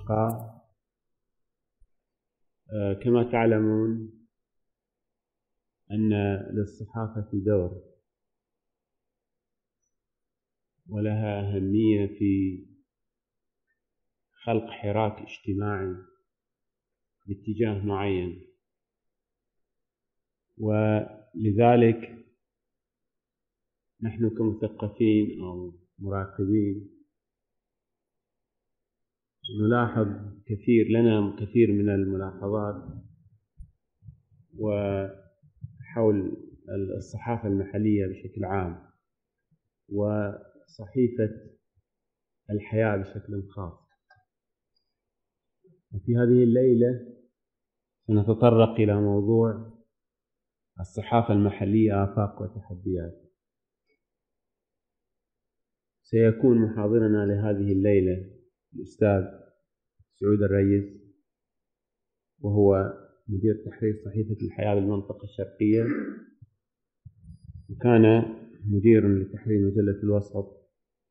الأصدقاء، كما تعلمون أن للصحافة دور ولها أهمية في خلق حراك اجتماعي باتجاه معين، ولذلك نحن كمثقفين أو مراقبين نلاحظ لنا كثير من الملاحظات وحول الصحافة المحلية بشكل عام وصحيفة الحياة بشكل خاص. وفي هذه الليلة سنتطرق إلى موضوع الصحافة المحلية آفاق وتحديات. سيكون محاضرنا لهذه الليلة الأستاذ سعود الريس، وهو مدير تحرير صحيفة الحياة بالمنطقة الشرقية، وكان مدير لتحرير مجلة الوسط،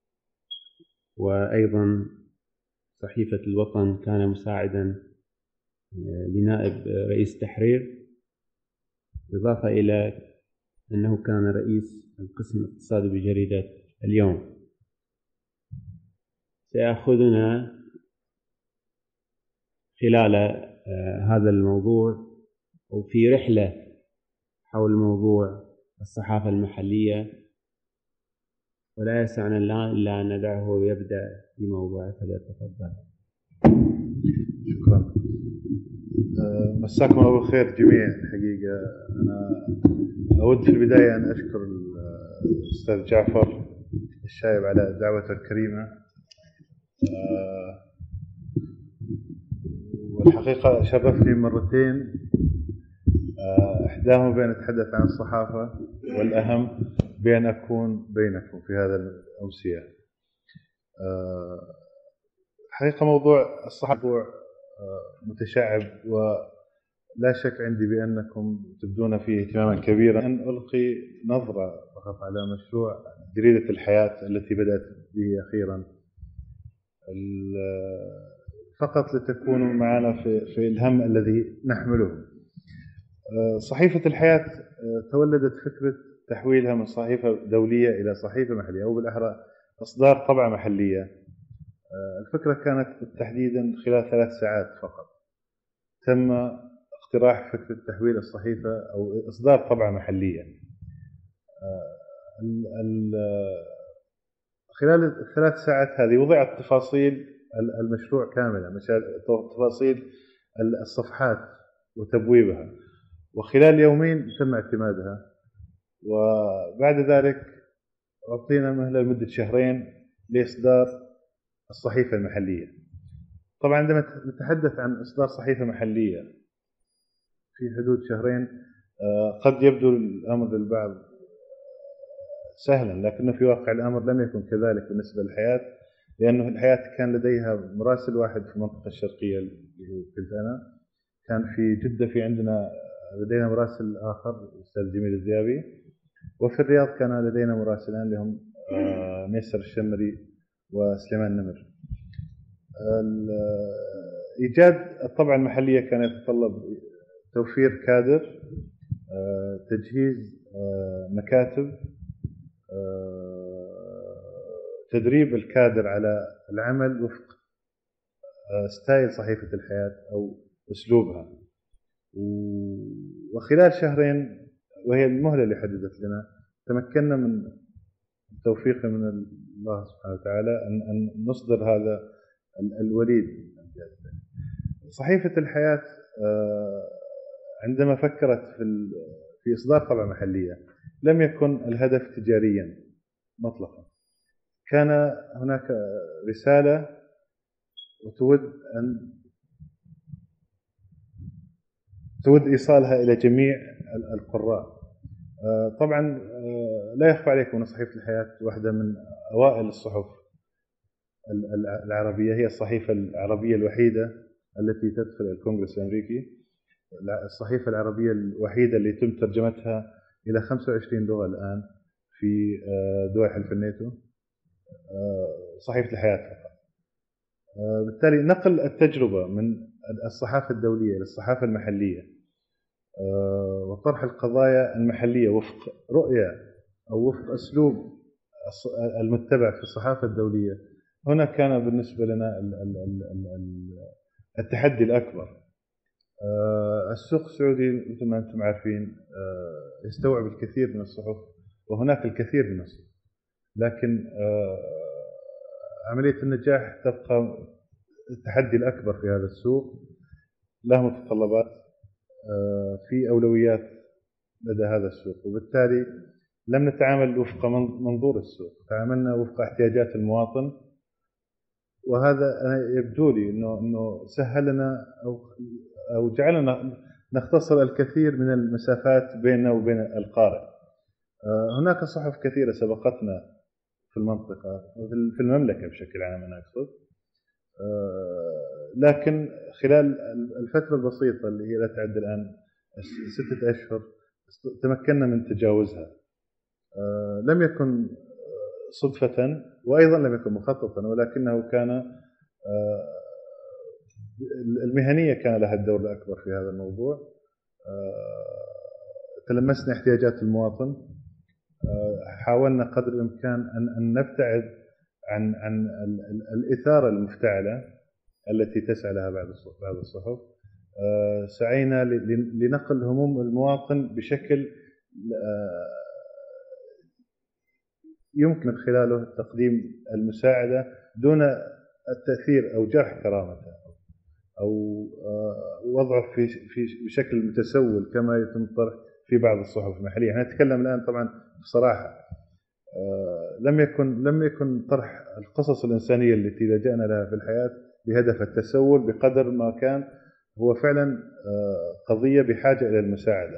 وأيضا صحيفة الوطن كان مساعدا لنائب رئيس تحرير، إضافة إلى أنه كان رئيس القسم الاقتصادي بجريدة اليوم. سيأخذنا خلال هذا الموضوع وفي رحلة حول موضوع الصحافة المحلية، ولا يسعنا إلا أن ندعه يبدأ بموضوعه، فليتفضل. شكرا. مساكم الله بالخير جميعا. حقيقة أنا أود في البداية أن أشكر الأستاذ جعفر الشايب على دعوته الكريمة، والحقيقة شرفني مرتين، إحداهما بأن أتحدث عن الصحافة، والأهم بأن أكون بينكم في هذا الأمسية. حقيقة موضوع الصحافة موضوع متشعب، ولا شك عندي بأنكم تبدون فيه اهتماما كبيرا. أن ألقي نظرة فقط على مشروع جريدة الحياة التي بدأت به أخيرا، فقط لتكونوا معنا في الهم الذي نحمله. صحيفة الحياة تولدت فكرة تحويلها من صحيفة دولية إلى صحيفة محلية، أو بالأحرى إصدار طبعة محلية. الفكرة كانت تحديدا خلال 3 ساعات فقط تم اقتراح فكرة تحويل الصحيفة أو إصدار طبعة محلية. خلال ال3 ساعات هذه وضعت تفاصيل المشروع كاملة، تفاصيل الصفحات وتبويبها، وخلال يومين تم اعتمادها. وبعد ذلك أعطينا مهلة لمدة 2 شهر لإصدار الصحيفة المحلية. طبعا عندما نتحدث عن إصدار صحيفة محلية في حدود 2 شهر قد يبدو الأمر للبعض سهلا، لكنه في واقع الأمر لم يكن كذلك بالنسبة للحياة، لأنه الحياة كان لديها مراسل واحد في المنطقة الشرقية اللي كنت أنا، كان في جدة في لدينا مراسل آخر الأستاذ جميل الذيابي، وفي الرياض كان لدينا مراسلان لهم ميسر الشمري وسليمان النمر. إيجاد الطبعة المحلية كان يتطلب توفير كادر، تجهيز مكاتب، تدريب الكادر على العمل وفق ستايل صحيفة الحياة أو أسلوبها. وخلال 2 شهر، وهي المهلة اللي حددت لنا، تمكنا من توفيق من الله سبحانه وتعالى أن نصدر هذا الوليد. صحيفة الحياة عندما فكرت في إصدار طبعة محلية لم يكن الهدف تجاريا مطلقا، كان هناك رسالة تود إيصالها إلى جميع القراء. طبعا لا يخفى عليكم أن صحيفة الحياة واحدة من أوائل الصحف العربية، هي الصحيفة العربية الوحيدة التي تدخل الكونغرس الأمريكي، الصحيفة العربية الوحيدة اللي تم ترجمتها إلى 25 لغة الآن في دول حلف الناتو، صحيفة الحياة فقط. بالتالي نقل التجربة من الصحافة الدولية إلى الصحافة المحلية، وطرح القضايا المحلية وفق رؤية أو وفق أسلوب المتبع في الصحافة الدولية، هنا كان بالنسبة لنا التحدي الأكبر. السوق السعودي مثل ما أنتم عارفين يستوعب الكثير من الصحف، وهناك الكثير من الصحف، لكن عملية النجاح تبقى التحدي الأكبر في هذا السوق، له متطلبات في أولويات لدى هذا السوق، وبالتالي لم نتعامل وفق منظور السوق، تعاملنا وفق احتياجات المواطن. وهذا يبدو لي انه سهل لنا او جعلنا نختصر الكثير من المسافات بيننا وبين القارئ. هناك صحف كثيرة سبقتنا في المنطقة في المملكة بشكل عام أنا أقصد، لكن خلال الفترة البسيطة اللي هي لا تعد الآن 6 أشهر تمكنا من تجاوزها. لم يكن صدفة وأيضا لم يكن مخططا، ولكنه كان المهنية كان لها الدور الأكبر في هذا الموضوع. تلمسنا احتياجات المواطن، حاولنا قدر الإمكان أن نبتعد عن الإثارة المفتعلة التي تسعى لها بعض الصحف. سعينا لنقل هموم المواطن بشكل يمكن من خلاله تقديم المساعدة دون التأثير أو جرح كرامته أو وضعه في بشكل متسول كما يتم الطرح في بعض الصحف المحلية. احنا نتكلم الآن طبعا بصراحة، لم يكن طرح القصص الإنسانية التي لجأنا لها في الحياة بهدف التسول بقدر ما كان هو فعلا قضية بحاجة إلى المساعدة.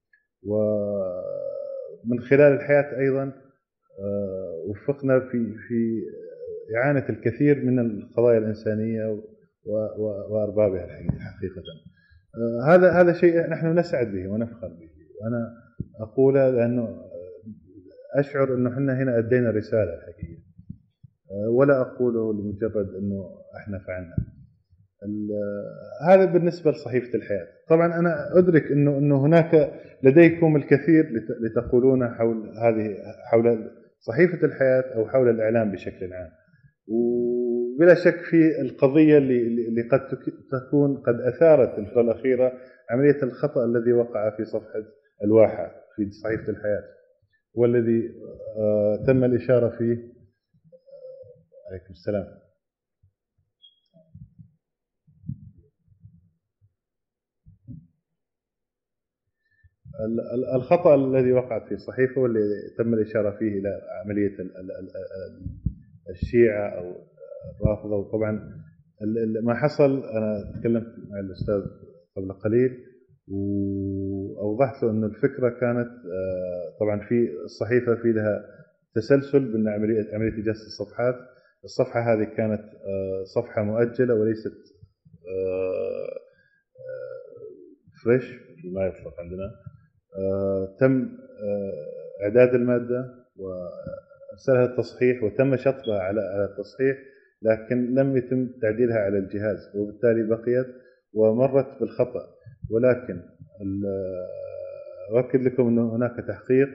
ومن خلال الحياة أيضا وفقنا في إعانة الكثير من القضايا الإنسانية وأربابها حقيقة. هذا شيء نحن نسعد به ونفخر به، وأنا أقوله لأنه أشعر أنه إحنا هنا أدينا رسالة الحقيقة، ولا أقوله لمجرد أنه إحنا فعلنا. هذا بالنسبة لصحيفة الحياة. طبعا أنا أدرك أنه هناك لديكم الكثير لتقولون حول صحيفة الحياة أو حول الإعلام بشكل عام، وبلا شك في القضية اللي قد تكون قد أثارت الفترة الأخيرة عملية الخطأ الذي وقع في صفحة الواحة في صحيفة الحياة، والذي تم الإشارة فيه. عليكم السلام. الخطأ الذي وقع في الصحيفة واللي تم الإشارة فيه إلى عملية الشيعة أو الرافضة. وطبعا ما حصل، أنا تكلمت مع الأستاذ قبل قليل وأوضحت له أن الفكرة كانت طبعا في الصحيفة في لها تسلسل بين عملية إجازة الصفحات. الصفحة هذه كانت صفحة مؤجلة وليست فريش ما يطلق عندنا. تم إعداد المادة وأرسلها التصحيح وتم شطبها على التصحيح، لكن لم يتم تعديلها على الجهاز، وبالتالي بقيت ومرت بالخطأ. ولكن أؤكد لكم أن هناك تحقيق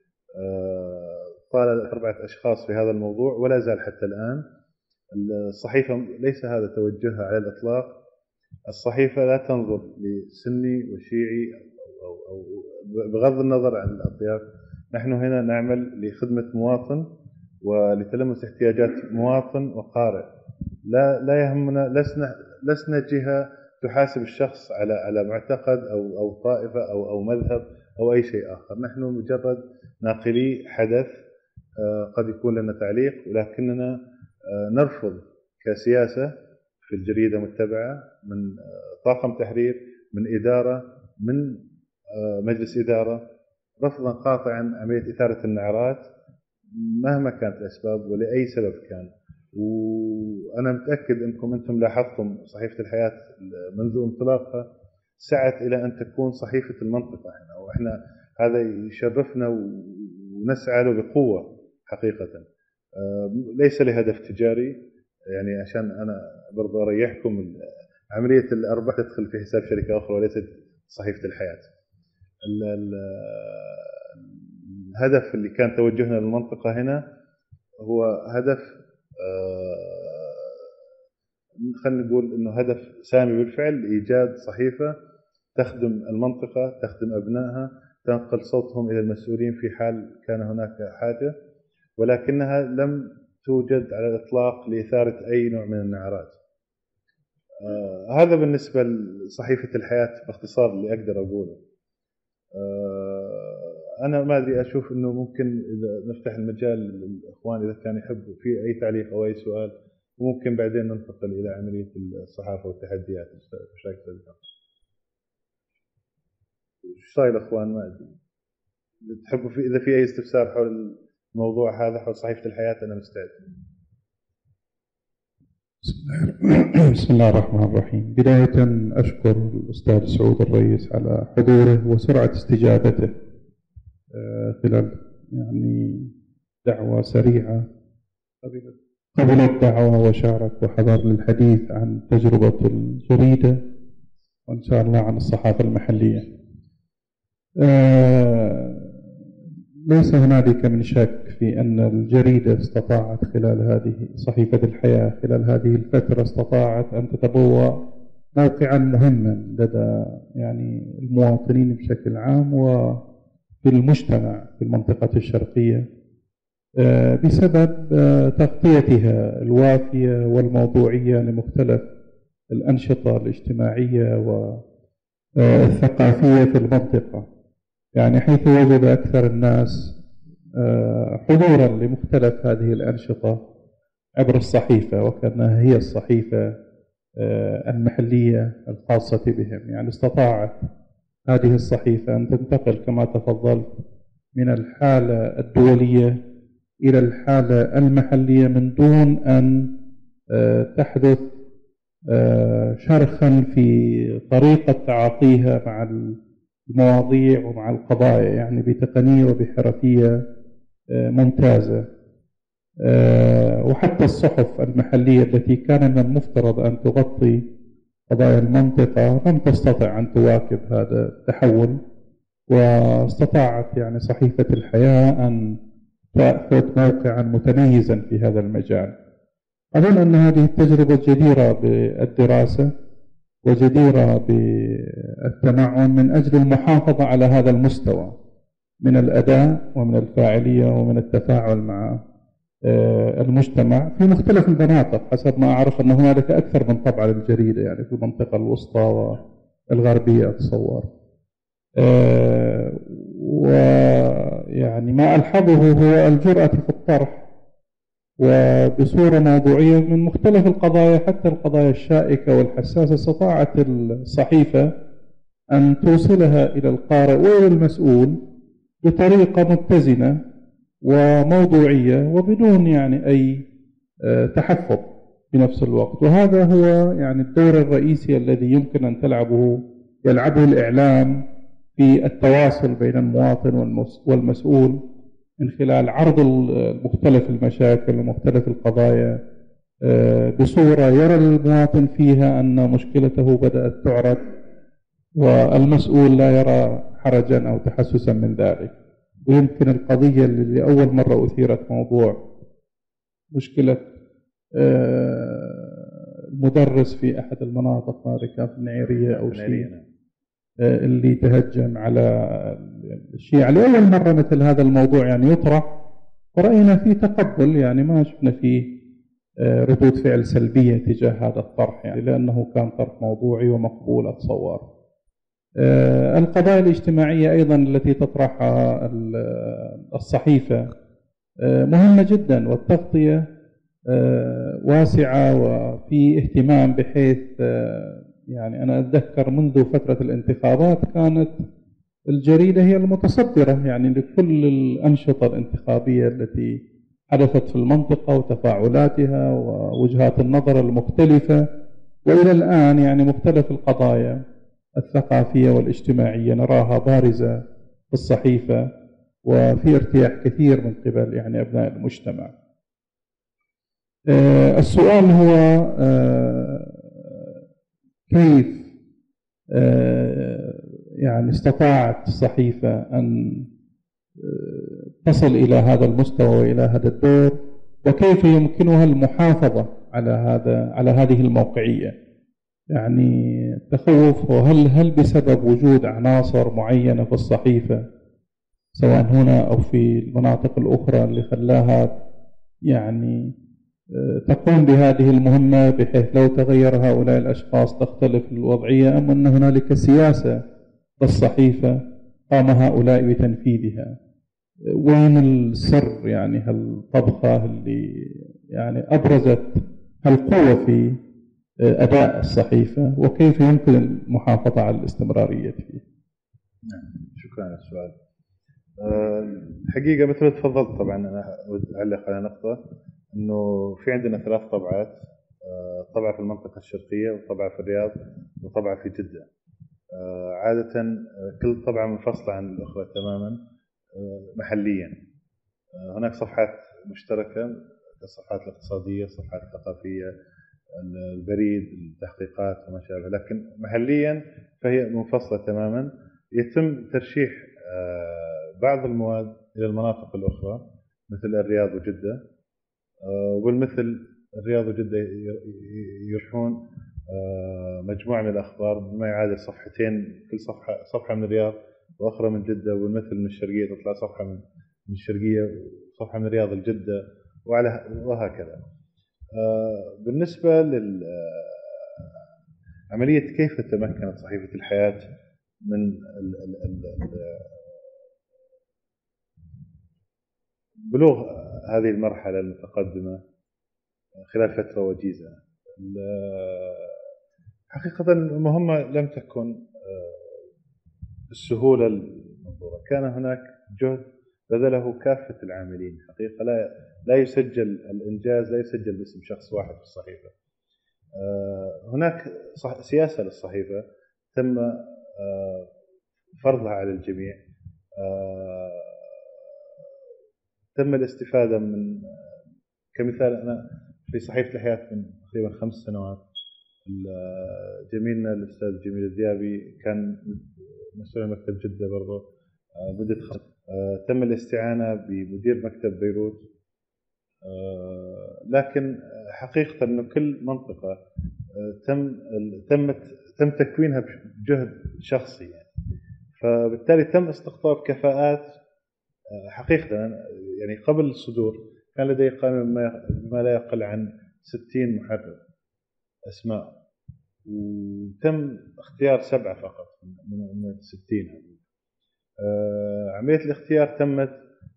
طال 4 أشخاص في هذا الموضوع ولا زال حتى الآن. الصحيفة ليس هذا توجهها على الإطلاق. الصحيفة لا تنظر لسني وشيعي أو بغض النظر عن الأطياف. نحن هنا نعمل لخدمة مواطن ولتلمس احتياجات مواطن وقارئ. لا يهمنا، لسنا جهة تحاسب الشخص على معتقد أو طائفة أو مذهب أو أي شيء آخر. نحن مجرد ناقلي حدث قد يكون لنا تعليق، ولكننا نرفض كسياسة في الجريدة متبعة من طاقم تحرير، من إدارة، من مجلس إدارة، رفضا قاطعا عملية إثارة النعرات مهما كانت الأسباب ولأي سبب كان. وأنا متأكد أنكم أنتم لاحظتم صحيفة الحياة منذ انطلاقها سعت إلى أن تكون صحيفة المنطقة هنا، وإحنا هذا يشرفنا ونسعى له بقوة حقيقة. ليس لهدف تجاري، يعني عشان أنا برضو أريحكم، عملية الأرباح تدخل في حساب شركة أخرى وليست صحيفة الحياة. الهدف اللي كان توجهنا للمنطقة هنا هو هدف خلينا نقول إنه هدف سامي بالفعل، إيجاد صحيفة تخدم المنطقة، تخدم أبنائها، تنقل صوتهم إلى المسؤولين في حال كان هناك حاجة، ولكنها لم توجد على الإطلاق لإثارة أي نوع من النعرات. هذا بالنسبة لصحيفة الحياة باختصار اللي أقدر أقوله. أنا ما أدري، أشوف إنه ممكن إذا نفتح المجال للإخوان إذا كان يحبوا في أي تعليق أو أي سؤال، وممكن بعدين ننتقل إلى عملية الصحافة والتحديات. إيش رأيك تفضل؟ إيش صاير الإخوان؟ ما أدري، تحبوا إذا في أي استفسار حول الموضوع هذا حول صحيفة الحياة أنا مستعد. بسم الله الرحمن الرحيم. بداية أشكر الأستاذ سعود الرئيس على حضوره وسرعة استجابته خلال يعني دعوة سريعة، قبل الدعوة وشارك وحضر للحديث عن تجربة الجريدة وإن شاء الله عن الصحافة المحلية. ليس هنالك من شك في أن الجريدة استطاعت خلال هذه صحيفة الحياة خلال هذه الفترة استطاعت أن تتبوأ موقعا مهما لدى يعني المواطنين بشكل عام وفي المجتمع في المنطقة الشرقية بسبب تغطيتها الوافية والموضوعية لمختلف الأنشطة الاجتماعية والثقافية في المنطقة، يعني حيث وجد أكثر الناس حضورا لمختلف هذه الأنشطة عبر الصحيفة، وكأنها هي الصحيفة المحلية الخاصة بهم. يعني استطاعت هذه الصحيفة أن تنتقل كما تفضلت من الحالة الدولية إلى الحالة المحلية من دون أن تحدث شرخا في طريقة تعاطيها مع المواضيع ومع القضايا، يعني بتقنية وبحرفية ممتازة. وحتى الصحف المحلية التي كان من المفترض أن تغطي قضايا المنطقة لم تستطع أن تواكب هذا التحول، واستطاعت يعني صحيفة الحياة أن تأخذ موقعا متميزا في هذا المجال. أظن أن هذه التجربة جديرة بالدراسة وجديرة بالتمعن من أجل المحافظة على هذا المستوى من الأداء ومن الفاعلية ومن التفاعل مع المجتمع في مختلف المناطق. حسب ما أعرف أن هنالك أكثر من طبعة للجريدة يعني في المنطقة الوسطى والغربية أتصور. ويعني ما ألحظه هو الجرأة في الطرح وبصورة موضوعية من مختلف القضايا، حتى القضايا الشائكة والحساسة استطاعت الصحيفة أن توصلها إلى القارئ وإلى المسؤول بطريقة متزنة وموضوعية وبدون يعني أي تحفظ في نفس الوقت. وهذا هو يعني الدور الرئيسي الذي يمكن أن يلعبه الإعلام في التواصل بين المواطن والمسؤول من خلال عرض مختلف المشاكل ومختلف القضايا بصورة يرى المواطن فيها أن مشكلته بدأت تعرض والمسؤول لا يرى حرجا أو تحسسا من ذلك. ويمكن القضية اللي أول مرة أثيرت موضوع مشكلة المدرس في أحد المناطق ما كان في النعيرية أو شيء اللي تهجم على الشيعة، لأول مرة مثل هذا الموضوع يعني يطرح ورأينا فيه تقبل، يعني ما شفنا فيه ردود فعل سلبية تجاه هذا الطرح، يعني لأنه كان طرح موضوعي ومقبول أتصور. القضايا الاجتماعية أيضا التي تطرحها الصحيفة مهمة جدا، والتغطية واسعة وفي اهتمام، بحيث يعني أنا أتذكر منذ فترة الانتخابات كانت الجريدة هي المتصدرة يعني لكل الأنشطة الانتخابية التي حدثت في المنطقة وتفاعلاتها ووجهات النظر المختلفة، وإلى الآن يعني مختلف القضايا الثقافية والاجتماعية نراها بارزة في الصحيفة وفي ارتياح كثير من قبل يعني أبناء المجتمع. السؤال هو كيف يعني استطاعت الصحيفة أن تصل إلى هذا المستوى وإلى هذا الدور، وكيف يمكنها المحافظة على هذه الموقعية. يعني التخوف هل بسبب وجود عناصر معينة في الصحيفة سواء هنا أو في المناطق الأخرى اللي خلاها يعني تقوم بهذه المهمة، بحيث لو تغير هؤلاء الأشخاص تختلف الوضعية، أم أن هنالك سياسة للصحيفة قام هؤلاء بتنفيذها؟ وين السر يعني هالطبخة اللي يعني أبرزت هالقوة في أداء الصحيفة، وكيف يمكن المحافظة على الاستمرارية فيه؟ شكرا على السؤال. الحقيقة مثل ما تفضلت، طبعا أنا أعلق على نقطة أنه في عندنا 3 طبعات، طبعة في المنطقة الشرقية، وطبعة في الرياض، وطبعة في جدة. عادة كل طبعة منفصلة عن الأخرى تماما محليا. هناك صفحات مشتركة كالصفحات الاقتصادية، الصفحات الثقافية، البريد، التحقيقات وما شابه، لكن محليا فهي منفصلة تماما. يتم ترشيح بعض المواد إلى المناطق الأخرى مثل الرياض وجدة، وبالمثل الرياض وجدة يرشحون مجموعة من الأخبار بما يعادل صفحتين، كل صفحة من الرياض وأخرى من جدة، والمثل من الشرقية تطلع صفحة من الشرقية وصفحة من الرياض الجدة، وهكذا. بالنسبة لعملية كيف تمكنت صحيفة الحياة من بلوغ هذه المرحلة المتقدمة خلال فترة وجيزة، حقيقة المهمة لم تكن بالسهولة المنظورة. كان هناك جهد بذله كافة العاملين. حقيقة لا يسجل الإنجاز، لا يسجل باسم شخص واحد في الصحيفة. هناك سياسة للصحيفة تم فرضها على الجميع. تم الاستفادة من، كمثال أنا في صحيفة الحياة من تقريبا 5 سنوات، جميلنا الأستاذ جميل الديابي كان مسؤول مكتب جدة برضه مدة 5 سنوات. تم الاستعانة بمدير مكتب بيروت، لكن حقيقة أنه كل منطقة تم تكوينها بجهد شخصي يعني. فبالتالي تم استقطاب كفاءات. حقيقة يعني قبل الصدور كان لدي قائمة ما لا يقل عن 60 محرر أسماء، وتم اختيار 7 فقط من 60. عملية الاختيار تمت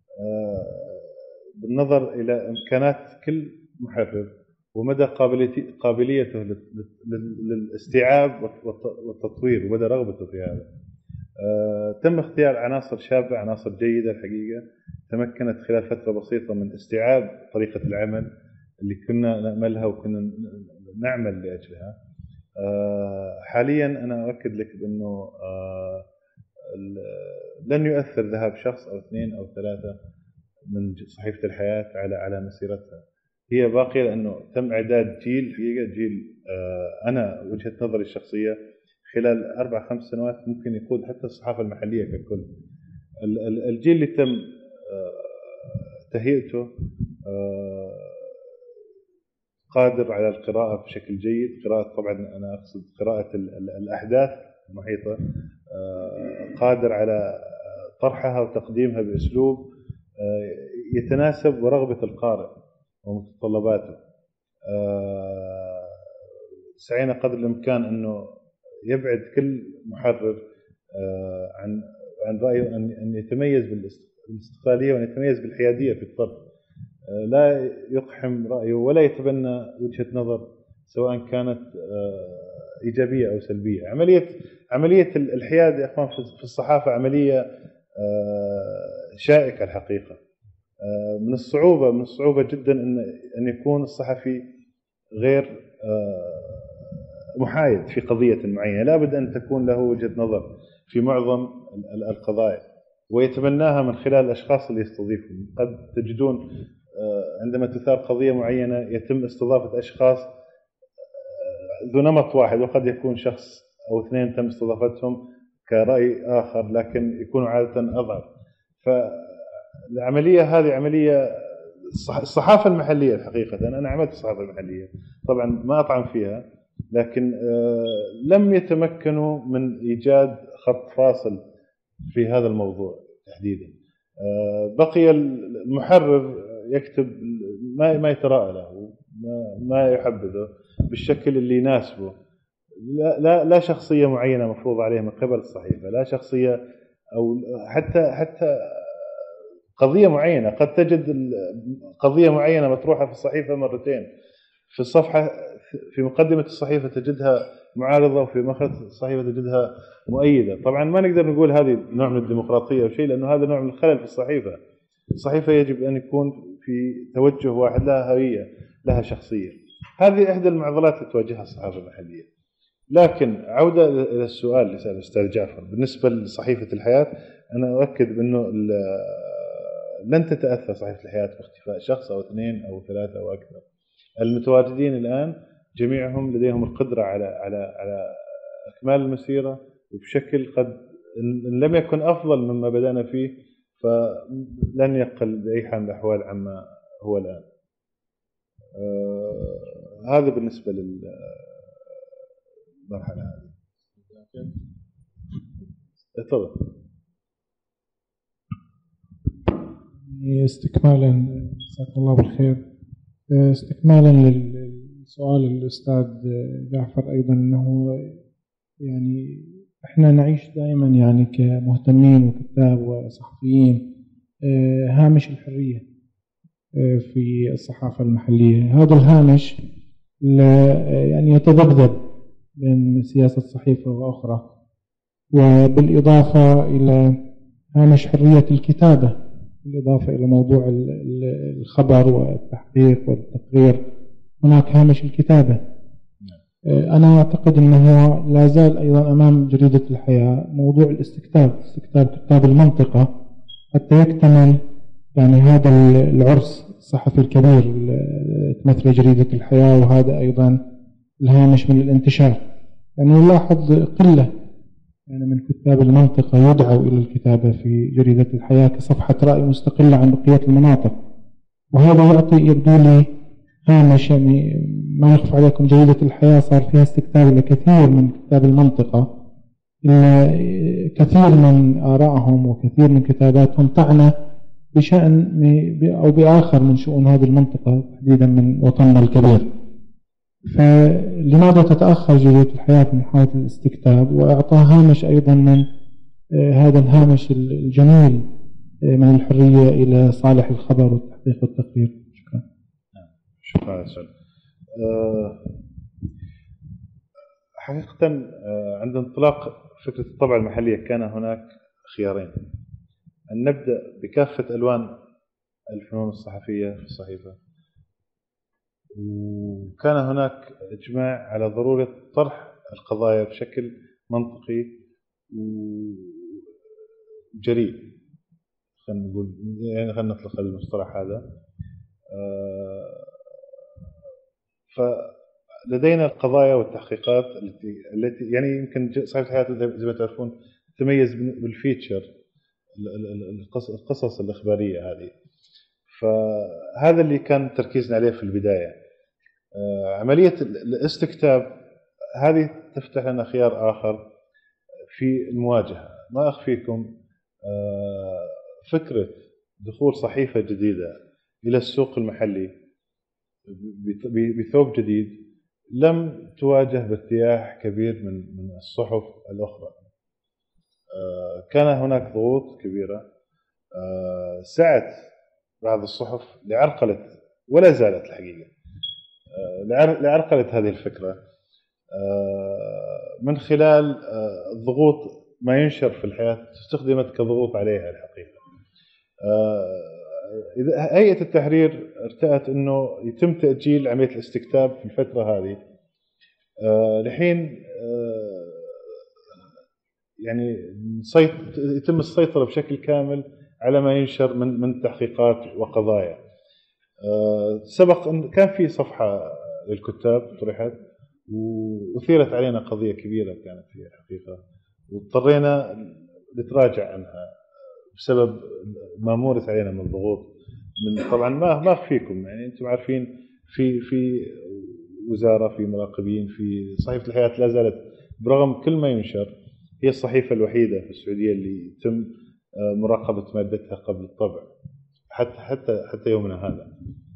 بالنظر إلى إمكانات كل محرر ومدى قابليته للاستيعاب والتطوير ومدى رغبته في هذا. تم اختيار عناصر شابة، عناصر جيدة الحقيقة، تمكنت خلال فترة بسيطة من استيعاب طريقة العمل اللي كنا نأملها وكنا نعمل لأجلها. حاليا أنا أؤكد لك بأنه لن يؤثر ذهاب شخص أو 2 أو 3 من صحيفة الحياة على مسيرتها. هي باقية لأنه تم إعداد جيل، حقيقة جيل أنا وجهة نظري الشخصية خلال 4-5 سنوات ممكن يقود حتى الصحافة المحلية ككل. الجيل اللي تم تهيئته قادر على القراءة بشكل جيد، قراءة طبعا أنا أقصد قراءة الأحداث المحيطة، قادر على طرحها وتقديمها بأسلوب يتناسب ورغبة القارئ ومتطلباته. سعينا قدر الإمكان أنه يبعد كل محرر عن رأيه أن يتميز بالاستقلالية وأن يتميز بالحيادية في الطرح، لا يقحم رأيه ولا يتبنى وجهة نظر سواء كانت إيجابية أو سلبية. عملية الحياد يا أخوان في الصحافة عملية شائكة الحقيقة. من الصعوبة جدا أن يكون الصحفي غير محايد في قضية معينة، لا بد أن تكون له وجهة نظر في معظم القضايا ويتبناها من خلال الأشخاص اللي يستضيفهم. قد تجدون عندما تثار قضية معينة يتم استضافة أشخاص ذو نمط واحد، وقد يكون شخص أو اثنين تم استضافتهم كرأي آخر لكن يكونوا عادة أضعف. فالعملية هذه عملية الصحافة المحلية الحقيقة، أنا عملت الصحافة المحلية طبعا ما أطعن فيها، لكن لم يتمكنوا من إيجاد خط فاصل في هذا الموضوع تحديدا. بقي المحرر يكتب ما يتراءى له، ما يحبذه بالشكل اللي يناسبه. لا شخصية معينة مفروض عليه من قبل الصحيفة، لا شخصية أو حتى قضية معينة. قد تجد قضية معينة مطروحة في الصحيفة مرتين، في الصفحة في مقدمة الصحيفة تجدها معارضة، وفي مخرج الصحيفة تجدها مؤيدة. طبعا ما نقدر نقول هذه نوع من الديمقراطية أو شيء، لأنه هذا نوع من الخلل في الصحيفة. الصحيفة يجب أن يكون في توجه واحد، لها هوية، لها شخصية. هذه إحدى المعضلات اللي تواجهها الصحافة المحلية. لكن عودة إلى السؤال اللي سأله الأستاذ جعفر بالنسبة لصحيفة الحياة، أنا أؤكد بأنه لن تتأثر صحيفة الحياة باختفاء شخص أو اثنين أو ثلاثة أو أكثر. المتواجدين الآن جميعهم لديهم القدرة على إكمال المسيرة، وبشكل قد إن لم يكن أفضل مما بدأنا فيه، فلن يقل بأي حال من الأحوال عما هو الآن. هذا بالنسبة للمرحلة هذه. تفضل. استكمالا، جزاكم الله بالخير، استكمالا للسؤال الأستاذ جعفر أيضا، أنه يعني إحنا نعيش دائما يعني كمهتمين وكتاب وصحفيين هامش الحرية في الصحافة المحلية. هذا الهامش يعني يتذبذب بين سياسة صحيفة وأخرى، وبالإضافة إلى هامش حرية الكتابة، بالإضافة إلى موضوع الخبر والتحقيق والتقرير، هناك هامش الكتابة. أنا أعتقد أنه لا زال أيضا أمام جريدة الحياة موضوع استكتاب كتاب المنطقة حتى يكتمل يعني هذا العرس الصحفي الكبير تمثل جريدة الحياة، وهذا أيضا الهامش من الانتشار. يعني نلاحظ قلة يعني من كتاب المنطقة يدعوا إلى الكتابة في جريدة الحياة كصفحة رأي مستقلة عن بقية المناطق، وهذا يبدو لي هامش. يعني ما يخفى عليكم جريدة الحياة صار فيها استكتاب لكثير من كتاب المنطقة، كثير من آرائهم وكثير من كتاباتهم تعنى بشأن أو بآخر من شؤون هذه المنطقة تحديدا من وطننا الكبير. فلماذا تتأخر جريدة الحياة من حالة الاستكتاب وإعطاء هامش أيضا من هذا الهامش الجميل من الحرية إلى صالح الخبر والتحقيق والتقرير؟ شكرا. شكرا. حقيقة عند انطلاق فكرة الطبعة المحلية كان هناك خيارين: أن نبدأ بكافة ألوان الفنون الصحفية في الصحيفة، وكان هناك إجماع على ضرورة طرح القضايا بشكل منطقي وجريء، خلينا نقول، يعني خلينا نطلق المصطلح هذا. فلدينا القضايا والتحقيقات التي يعني يمكن صحيفة الحياة زي ما تعرفون تميز بالفيتشر، القصص الإخبارية هذه. فهذا اللي كان تركيزنا عليه في البداية. عملية الاستكتاب هذه تفتح لنا خيار آخر في المواجهة. ما أخفيكم فكرة دخول صحيفة جديدة إلى السوق المحلي بثوب جديد لم تواجه بارتياح كبير من الصحف الأخرى. كان هناك ضغوط كبيرة سعت بعض الصحف لعرقلة، ولا زالت الحقيقة لعرقلة هذه الفكرة من خلال الضغوط ما ينشر في الحياة استخدمت كضغوط عليها الحقيقة. هيئة التحرير ارتأت أنه يتم تأجيل عملية الاستكتاب في الفترة هذه لحين يعني يتم السيطرة بشكل كامل على ما ينشر من تحقيقات وقضايا. سبق أن كان في صفحة للكتاب طرحت وأثيرت علينا قضية كبيرة كانت هي الحقيقة، واضطرينا نتراجع عنها بسبب ما مورس علينا من ضغوط. من طبعا ما أخفيكم، يعني أنتم عارفين في وزارة، في مراقبين، في صحيفة الحياة لا زالت برغم كل ما ينشر هي الصحيفة الوحيدة في السعودية اللي يتم مراقبة مادتها قبل الطبع حتى يومنا هذا.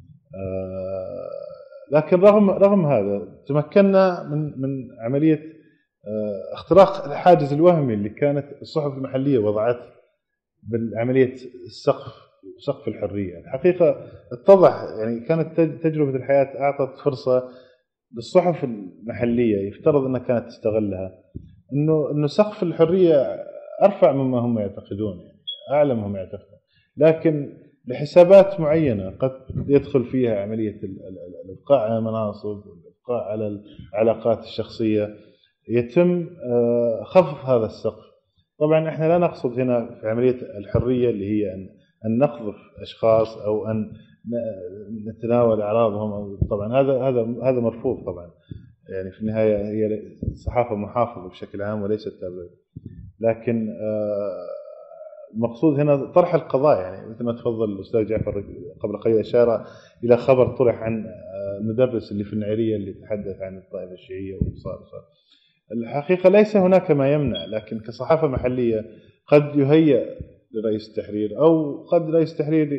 لكن رغم هذا تمكنا من عملية اختراق الحاجز الوهمي اللي كانت الصحف المحلية وضعته بالعملية سقف الحرية. الحقيقة اتضح، يعني كانت تجربة الحياة أعطت فرصة للصحف المحلية يفترض أنها كانت تستغلها، إنه سقف الحرية أرفع مما هم يعتقدون، يعني أعلى مما هم يعتقدون، لكن لحسابات معينة قد يدخل فيها عملية الإبقاء على المناصب والإبقاء على العلاقات الشخصية يتم خفض هذا السقف. طبعا احنا لا نقصد هنا في عملية الحرية اللي هي أن نقذف أشخاص أو أن نتناول أعراضهم، أو طبعا هذا مرفوض طبعا، يعني في النهاية هي صحافة محافظة بشكل عام وليست تابعية. لكن المقصود هنا طرح القضايا، يعني مثل ما تفضل الأستاذ جعفر قبل قليل إشارة إلى خبر طرح عن المدرس اللي في النعيرية اللي تحدث عن الطائفة الشيعية وصار. الحقيقة ليس هناك ما يمنع، لكن كصحافة محلية قد يهيأ لرئيس التحرير أو قد رئيس التحرير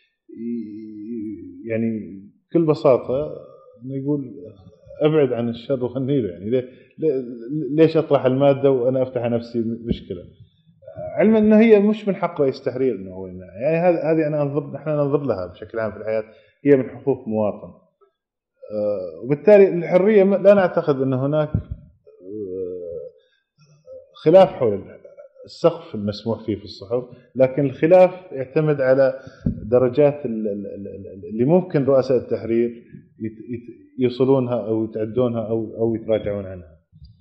يعني بكل بساطة يقول أبعد عن الشر والنير، يعني ليش أطرح المادة وأنا أفتح نفسي مشكلة، علما أنه هي مش من حق رئيس التحرير أنه هو يمنع. يعني هذه نحن ننظر لها بشكل عام في الحياة هي من حقوق مواطن، وبالتالي الحرية لا نعتقد أن هناك خلاف حول السقف المسموح فيه في الصحف، لكن الخلاف يعتمد على درجات اللي ممكن رؤساء التحرير يوصلونها أو يتعدونها أو يتراجعون عنها.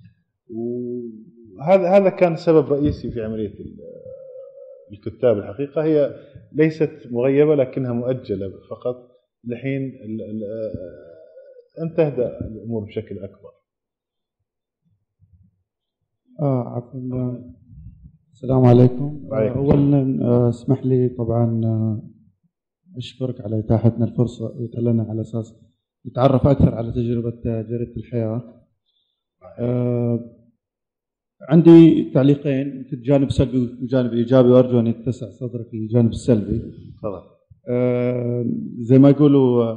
وهذا كان سبب رئيسي في عملية الكتاب. الحقيقة هي ليست مغيبة لكنها مؤجلة فقط لحين أن تهدأ الأمور بشكل أكبر. عفوا. السلام عليكم. أولا اسمح لي طبعا أشكرك على إتاحتنا الفرصة لنا على أساس نتعرف أكثر على تجربة جريدة الحياة. عندي تعليقين في الجانب السلبي والجانب الإيجابي، وأرجو أن يتسع صدرك للجانب السلبي. تفضل. زي ما يقولوا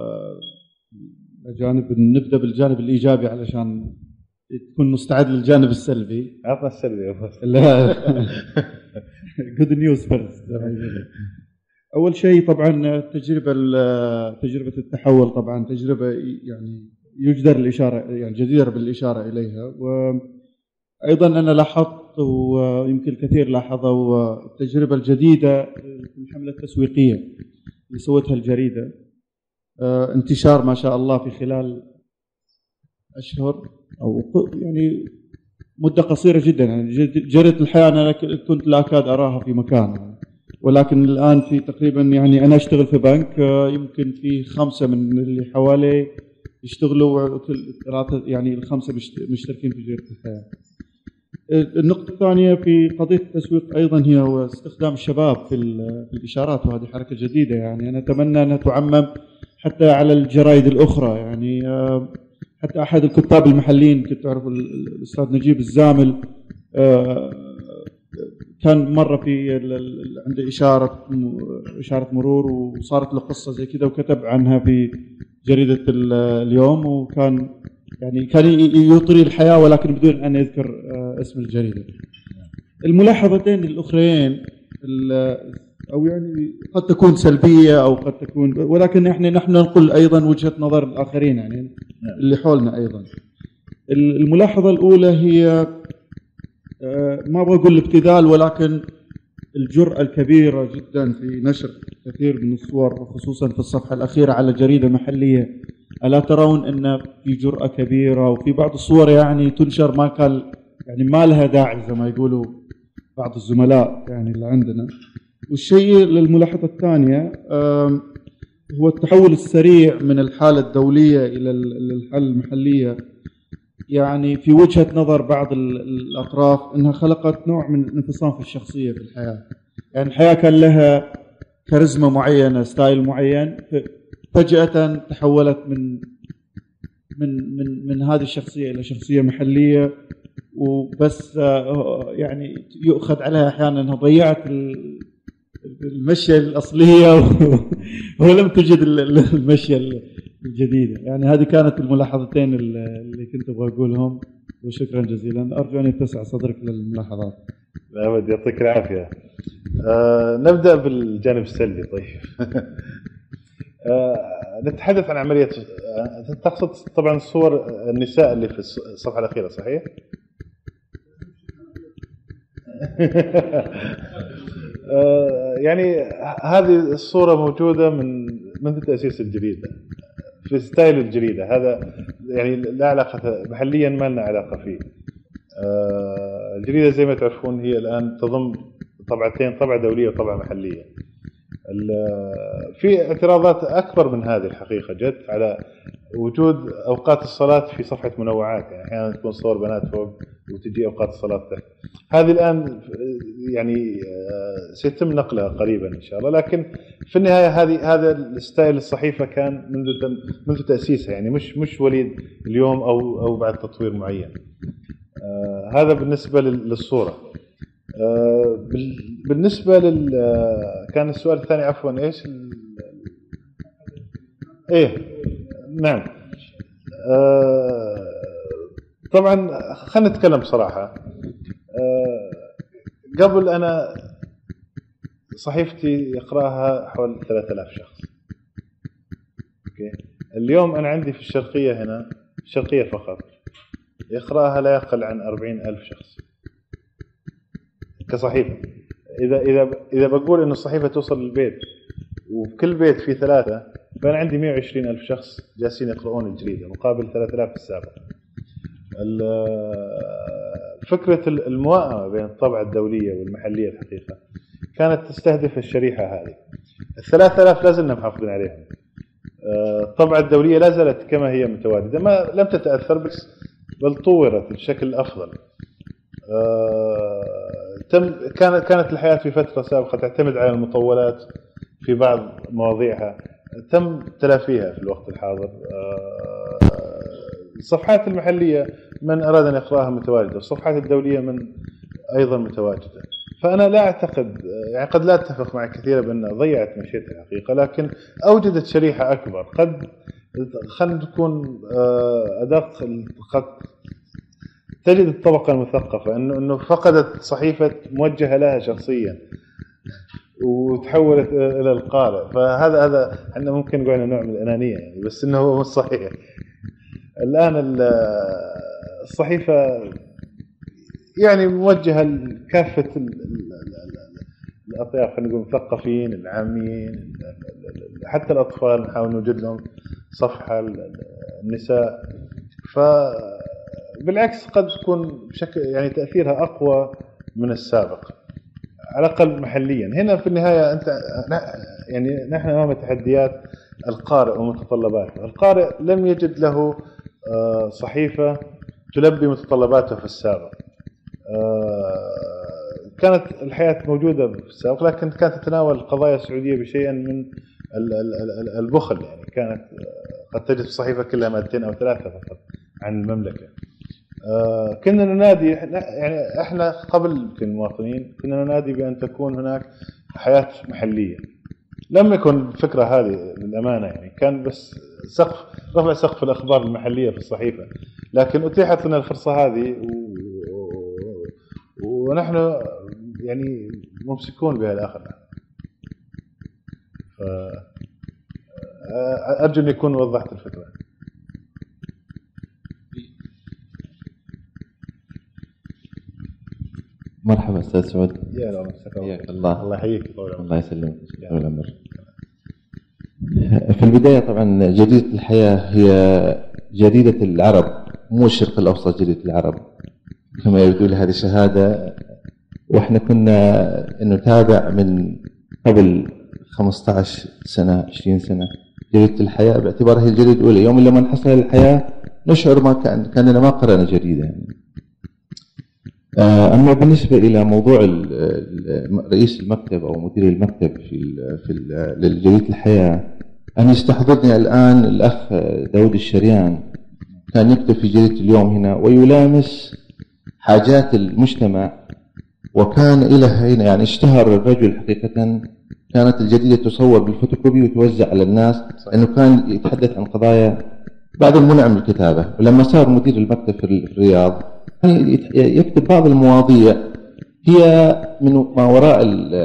نبدأ بالجانب الإيجابي علشان تكون مستعد للجانب السلبي. عطنا السلبي. لا good news first. أول شيء طبعا تجربة التحول طبعا تجربة يعني يجدر الإشارة، يعني جدير بالإشارة إليها. وأيضا أنا لاحظت ويمكن الكثير لاحظوا التجربة الجديدة في الحملة التسويقية اللي سوتها الجريدة، انتشار ما شاء الله في خلال أشهر أو يعني مدة قصيرة جدا. يعني جريدة الحياة أنا كنت لا أكاد أراها في مكان، ولكن الآن في تقريبا، يعني أنا أشتغل في بنك، يمكن في 5 من اللي حوالي يشتغلوا 3، يعني ال5 مشتركين في جريدة الحياة. النقطة الثانية في قضية التسويق أيضا هي استخدام الشباب في الإشارات، وهذه حركة جديدة. يعني أنا أتمنى أنها تعمم حتى على الجرائد الأخرى. يعني حتى أحد الكتاب المحليين كنت تعرفوا الأستاذ نجيب الزامل كان مرة في عنده إشارة مرور وصارت له قصة زي كذا وكتب عنها في جريدة اليوم، وكان يعني كان يطري الحياة ولكن بدون أن يذكر اسم الجريدة. الملاحظتين الأخرين أو يعني قد تكون سلبية أو قد تكون، ولكن نحن ننقل أيضا وجهة نظر الآخرين يعني اللي حولنا أيضا. الملاحظة الأولى هي ما أبغى أقول الابتذال، ولكن الجرأة الكبيرة جدا في نشر كثير من الصور، وخصوصا في الصفحة الأخيرة على جريدة محلية. ألا ترون أن في جرأة كبيرة، وفي بعض الصور يعني تنشر ما كان يعني ما لها داعي زي ما يقولوا بعض الزملاء يعني اللي عندنا. والشيء للملاحظة الثانية هو التحول السريع من الحالة الدولية إلى الحالة المحلية، يعني في وجهة نظر بعض الأطراف أنها خلقت نوع من الانفصام في الشخصية في الحياة. يعني الحياة كان لها كاريزما معينة، ستايل معين، فجأة تحولت من هذه الشخصية إلى شخصية محلية، وبس يعني يؤخذ عليها أحيانا أنها ضيعت المشية الأصلية ولم تجد المشية الجديدة. يعني هذه كانت الملاحظتين اللي كنت أبغى أقولهم، وشكرا جزيلا. أرجو أن يتسع صدرك للملاحظات. أبد يعطيك العافية. نبدأ بالجانب السلبي. طيب نتحدث عن عملية، تقصد طبعا صور النساء اللي في الصفحة الأخيرة، صحيح؟ يعني هذه الصورة موجودة منذ تأسيس الجريدة في ستايل الجريدة. هذا يعني لا علاقة محليا، ما لنا علاقة فيه. الجريدة زي ما تعرفون هي الآن تضم طبعتين، طبعة دولية وطبعة محلية. في اعتراضات أكبر من هذه الحقيقة جت على وجود أوقات الصلاة في صفحة منوعات. يعني أحيانا تكون صور بنات فوق وتجي أوقات الصلاة تحت. هذه الآن يعني سيتم نقلها قريبا إن شاء الله، لكن في النهاية هذا الستايل الصحيفة كان منذ تأسيسها، يعني مش وليد اليوم أو بعد تطوير معين. هذا بالنسبة للصورة. بالنسبة كان السؤال الثاني عفوا إيش؟ نعم. طبعا خلينا نتكلم بصراحة. قبل أنا صحيفتي يقرأها حول 3000 شخص. أوكي. اليوم أنا عندي في الشرقية هنا، الشرقية فقط، يقرأها لا يقل عن 40,000 شخص كصحيفة. إذا بقول إن الصحيفة توصل للبيت وفي كل بيت فيه 3، فأنا عندي 120,000 شخص جالسين يقرؤون الجريدة مقابل 3000 في السابق. فكرة الموائمة بين الطبعة الدولية والمحلية الحقيقة كانت تستهدف الشريحة هذه. 3000 لازلنا محافظين عليهم. الطبعة الدولية لا زالت كما هي متواجدة، ما لم تتأثر بل طورت بشكل أفضل. كانت الحياة في فترة سابقة تعتمد على المطولات في بعض مواضيعها، تم تلافيها في الوقت الحاضر. الصفحات المحلية من أراد أن يقرأها متواجدة، والصفحات الدولية أيضا متواجدة. فأنا لا أعتقد، يعني قد لا أتفق مع كثيرا بأنها ضيعت مشيتها الحقيقة، لكن أوجدت شريحة أكبر. خلينا نكون أدق، قد تجد الطبقة المثقفة أنه فقدت صحيفة موجهة لها شخصيا وتحولت إلى القارئ. فهذا احنا ممكن نقول عنه نوع من الأنانية يعني، بس إنه هو مش صحيح. الآن الصحيفة يعني موجهة لكافة الأطياف، خلينا نقول مثقفين، العامين، حتى الأطفال نحاول نوجد لهم صفحة، النساء. فبالعكس قد تكون بشكل يعني تأثيرها أقوى من السابق، على الأقل محليا. هنا في النهاية يعني نحن أمام تحديات القارئ ومتطلباته. القارئ لم يجد له صحيفة تلبي متطلباته في السابق. كانت الحياة موجودة في السابق، لكن كانت تتناول القضايا السعودية بشيء من البخل. يعني كانت قد تجد في الصحيفة كلها 200 أو 3 فقط عن المملكة. كنا ننادي، يعني احنا قبل كمواطنين كنا ننادي بأن تكون هناك حياة محلية. لم يكن الفكرة هذه للأمانة، يعني كان بس رفع سقف الأخبار المحلية في الصحيفة، لكن أتيحت لنا الفرصة هذه ونحن يعني ممسكون بها الآخر. أرجو أن يكون وضحت الفكرة. مرحبا أستاذ سعود. يا حياك الله. الله يحييك. الله يسلمك. في البداية طبعا جريدة الحياة هي جريدة العرب، مو الشرق الأوسط، جريدة العرب كما يبدو لي هذه شهادة. وإحنا كنا نتابع من قبل 15 سنة 20 سنة جريدة الحياة باعتبارها هي الجريدة الأولى. يوم لما نحصل الحياة نشعر ما كأننا ما قرأنا جريدة يعني. أما بالنسبة إلى موضوع رئيس المكتب أو مدير المكتب في لجريدة الحياة، أنا يستحضرني الآن الأخ داود الشريان كان يكتب في جريدة اليوم هنا ويلامس حاجات المجتمع، وكان إلى هنا يعني اشتهر الرجل حقيقة. كانت الجريدة تصور بالفوتوكوبي وتوزع على الناس، لأنه كان يتحدث عن قضايا بعد المنع من الكتابة. ولما صار مدير المكتب في الرياض يكتب بعض المواضيع هي من ما وراء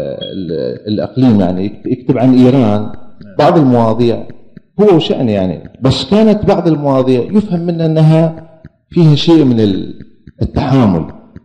الأقليم، يعني يكتب عن إيران بعض المواضيع هو وشأن يعني، بس كانت بعض المواضيع يفهم منها أنها فيها شيء من التحامل.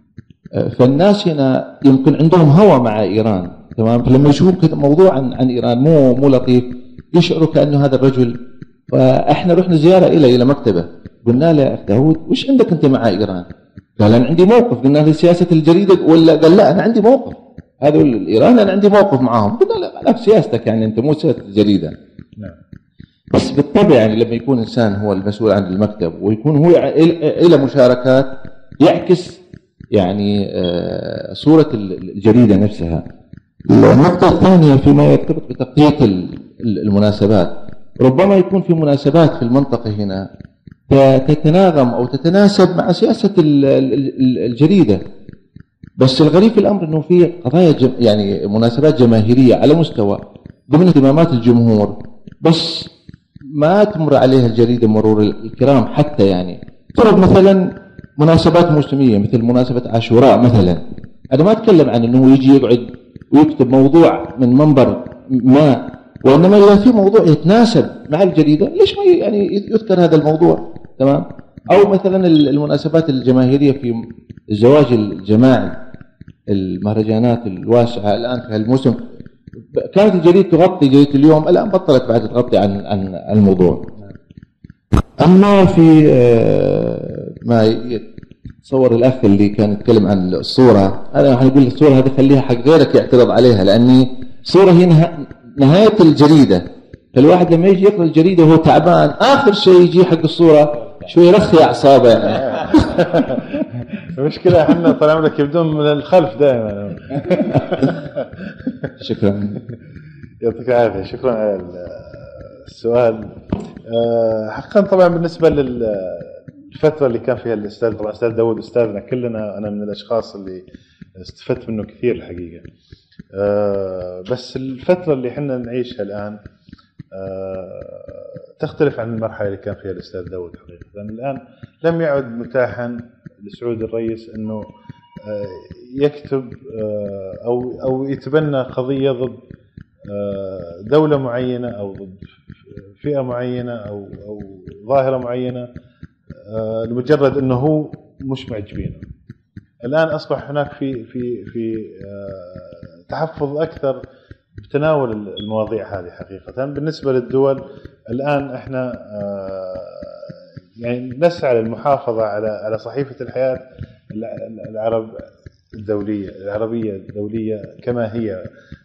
فالناس هنا يمكن عندهم هوى مع إيران، تمام؟ فلما يشوفوا موضوع عن إيران مو لطيف يشعروا كأنه هذا الرجل. فإحنا رحنا زيارة إلى مكتبه، قلنا له يا أخ داود وش عندك أنت مع إيران؟ قال أنا عندي موقف. قلنا له سياسة الجريدة ولا؟ قال لا أنا عندي موقف، هذا الإيران أنا عندي موقف معهم. قلنا له لا سياستك يعني أنت مو سياسة الجريدة. نعم. بس بالطبع يعني لما يكون إنسان هو المسؤول عن المكتب ويكون هو إلى مشاركات يعكس يعني صورة الجريدة نفسها. النقطة الثانية فيما يرتبط بتغطية المناسبات، ربما يكون في مناسبات في المنطقة هنا تتناغم أو تتناسب مع سياسة الجريدة، بس الغريب في الأمر أنه في قضايا يعني مناسبات جماهيرية على مستوى ضمن اهتمامات الجمهور، بس ما تمر عليها الجريدة مرور الكرام حتى. يعني فرض مثلا مناسبات موسمية مثل مناسبة عاشوراء مثلا، أنا ما أتكلم عن أنه يجي يقعد ويكتب موضوع من منبر ما، وإنما إذا في موضوع يتناسب مع الجريدة ليش ما يعني يذكر هذا الموضوع، تمام؟ أو مثلا المناسبات الجماهيرية في الزواج الجماعي، المهرجانات الواسعة الآن في الموسم كانت الجريدة تغطي، جريدة اليوم الآن بطلت بعد تغطي عن الموضوع. أما في ما يتصور الأخ اللي كان يتكلم عن الصورة، أنا حنقول الصورة هذه خليها حق غيرك يعترض عليها، لأني صورة هي نهاية الجريدة. فالواحد لما يجي يقرأ الجريدة وهو تعبان آخر شيء يجي حق الصورة شوي يرخي أعصابه يعني. المشكلة احنا طال عمرك يبدون من الخلف دائما. شكرا. يعطيك العافية، شكرا على السؤال. حقا طبعا بالنسبة للفترة اللي كان فيها الأستاذ، طبعا أستاذ داود أستاذنا كلنا، أنا من الأشخاص اللي استفدت منه كثير الحقيقة. بس الفترة اللي احنا نعيشها الآن تختلف عن المرحلة اللي كان فيها الأستاذ داود حقيقة، لأن الآن لم يعد متاحا لسعود الرئيس أنه يكتب أو يتبنى قضية ضد دولة معينة أو ضد فئة معينة أو ظاهرة معينة لمجرد أنه هو مش معجبينه. الآن أصبح هناك في تحفظ أكثر بتناول المواضيع هذه حقيقة. بالنسبة للدول الآن احنا يعني نسعى للمحافظة على صحيفة الحياة العربية الدولية كما هي.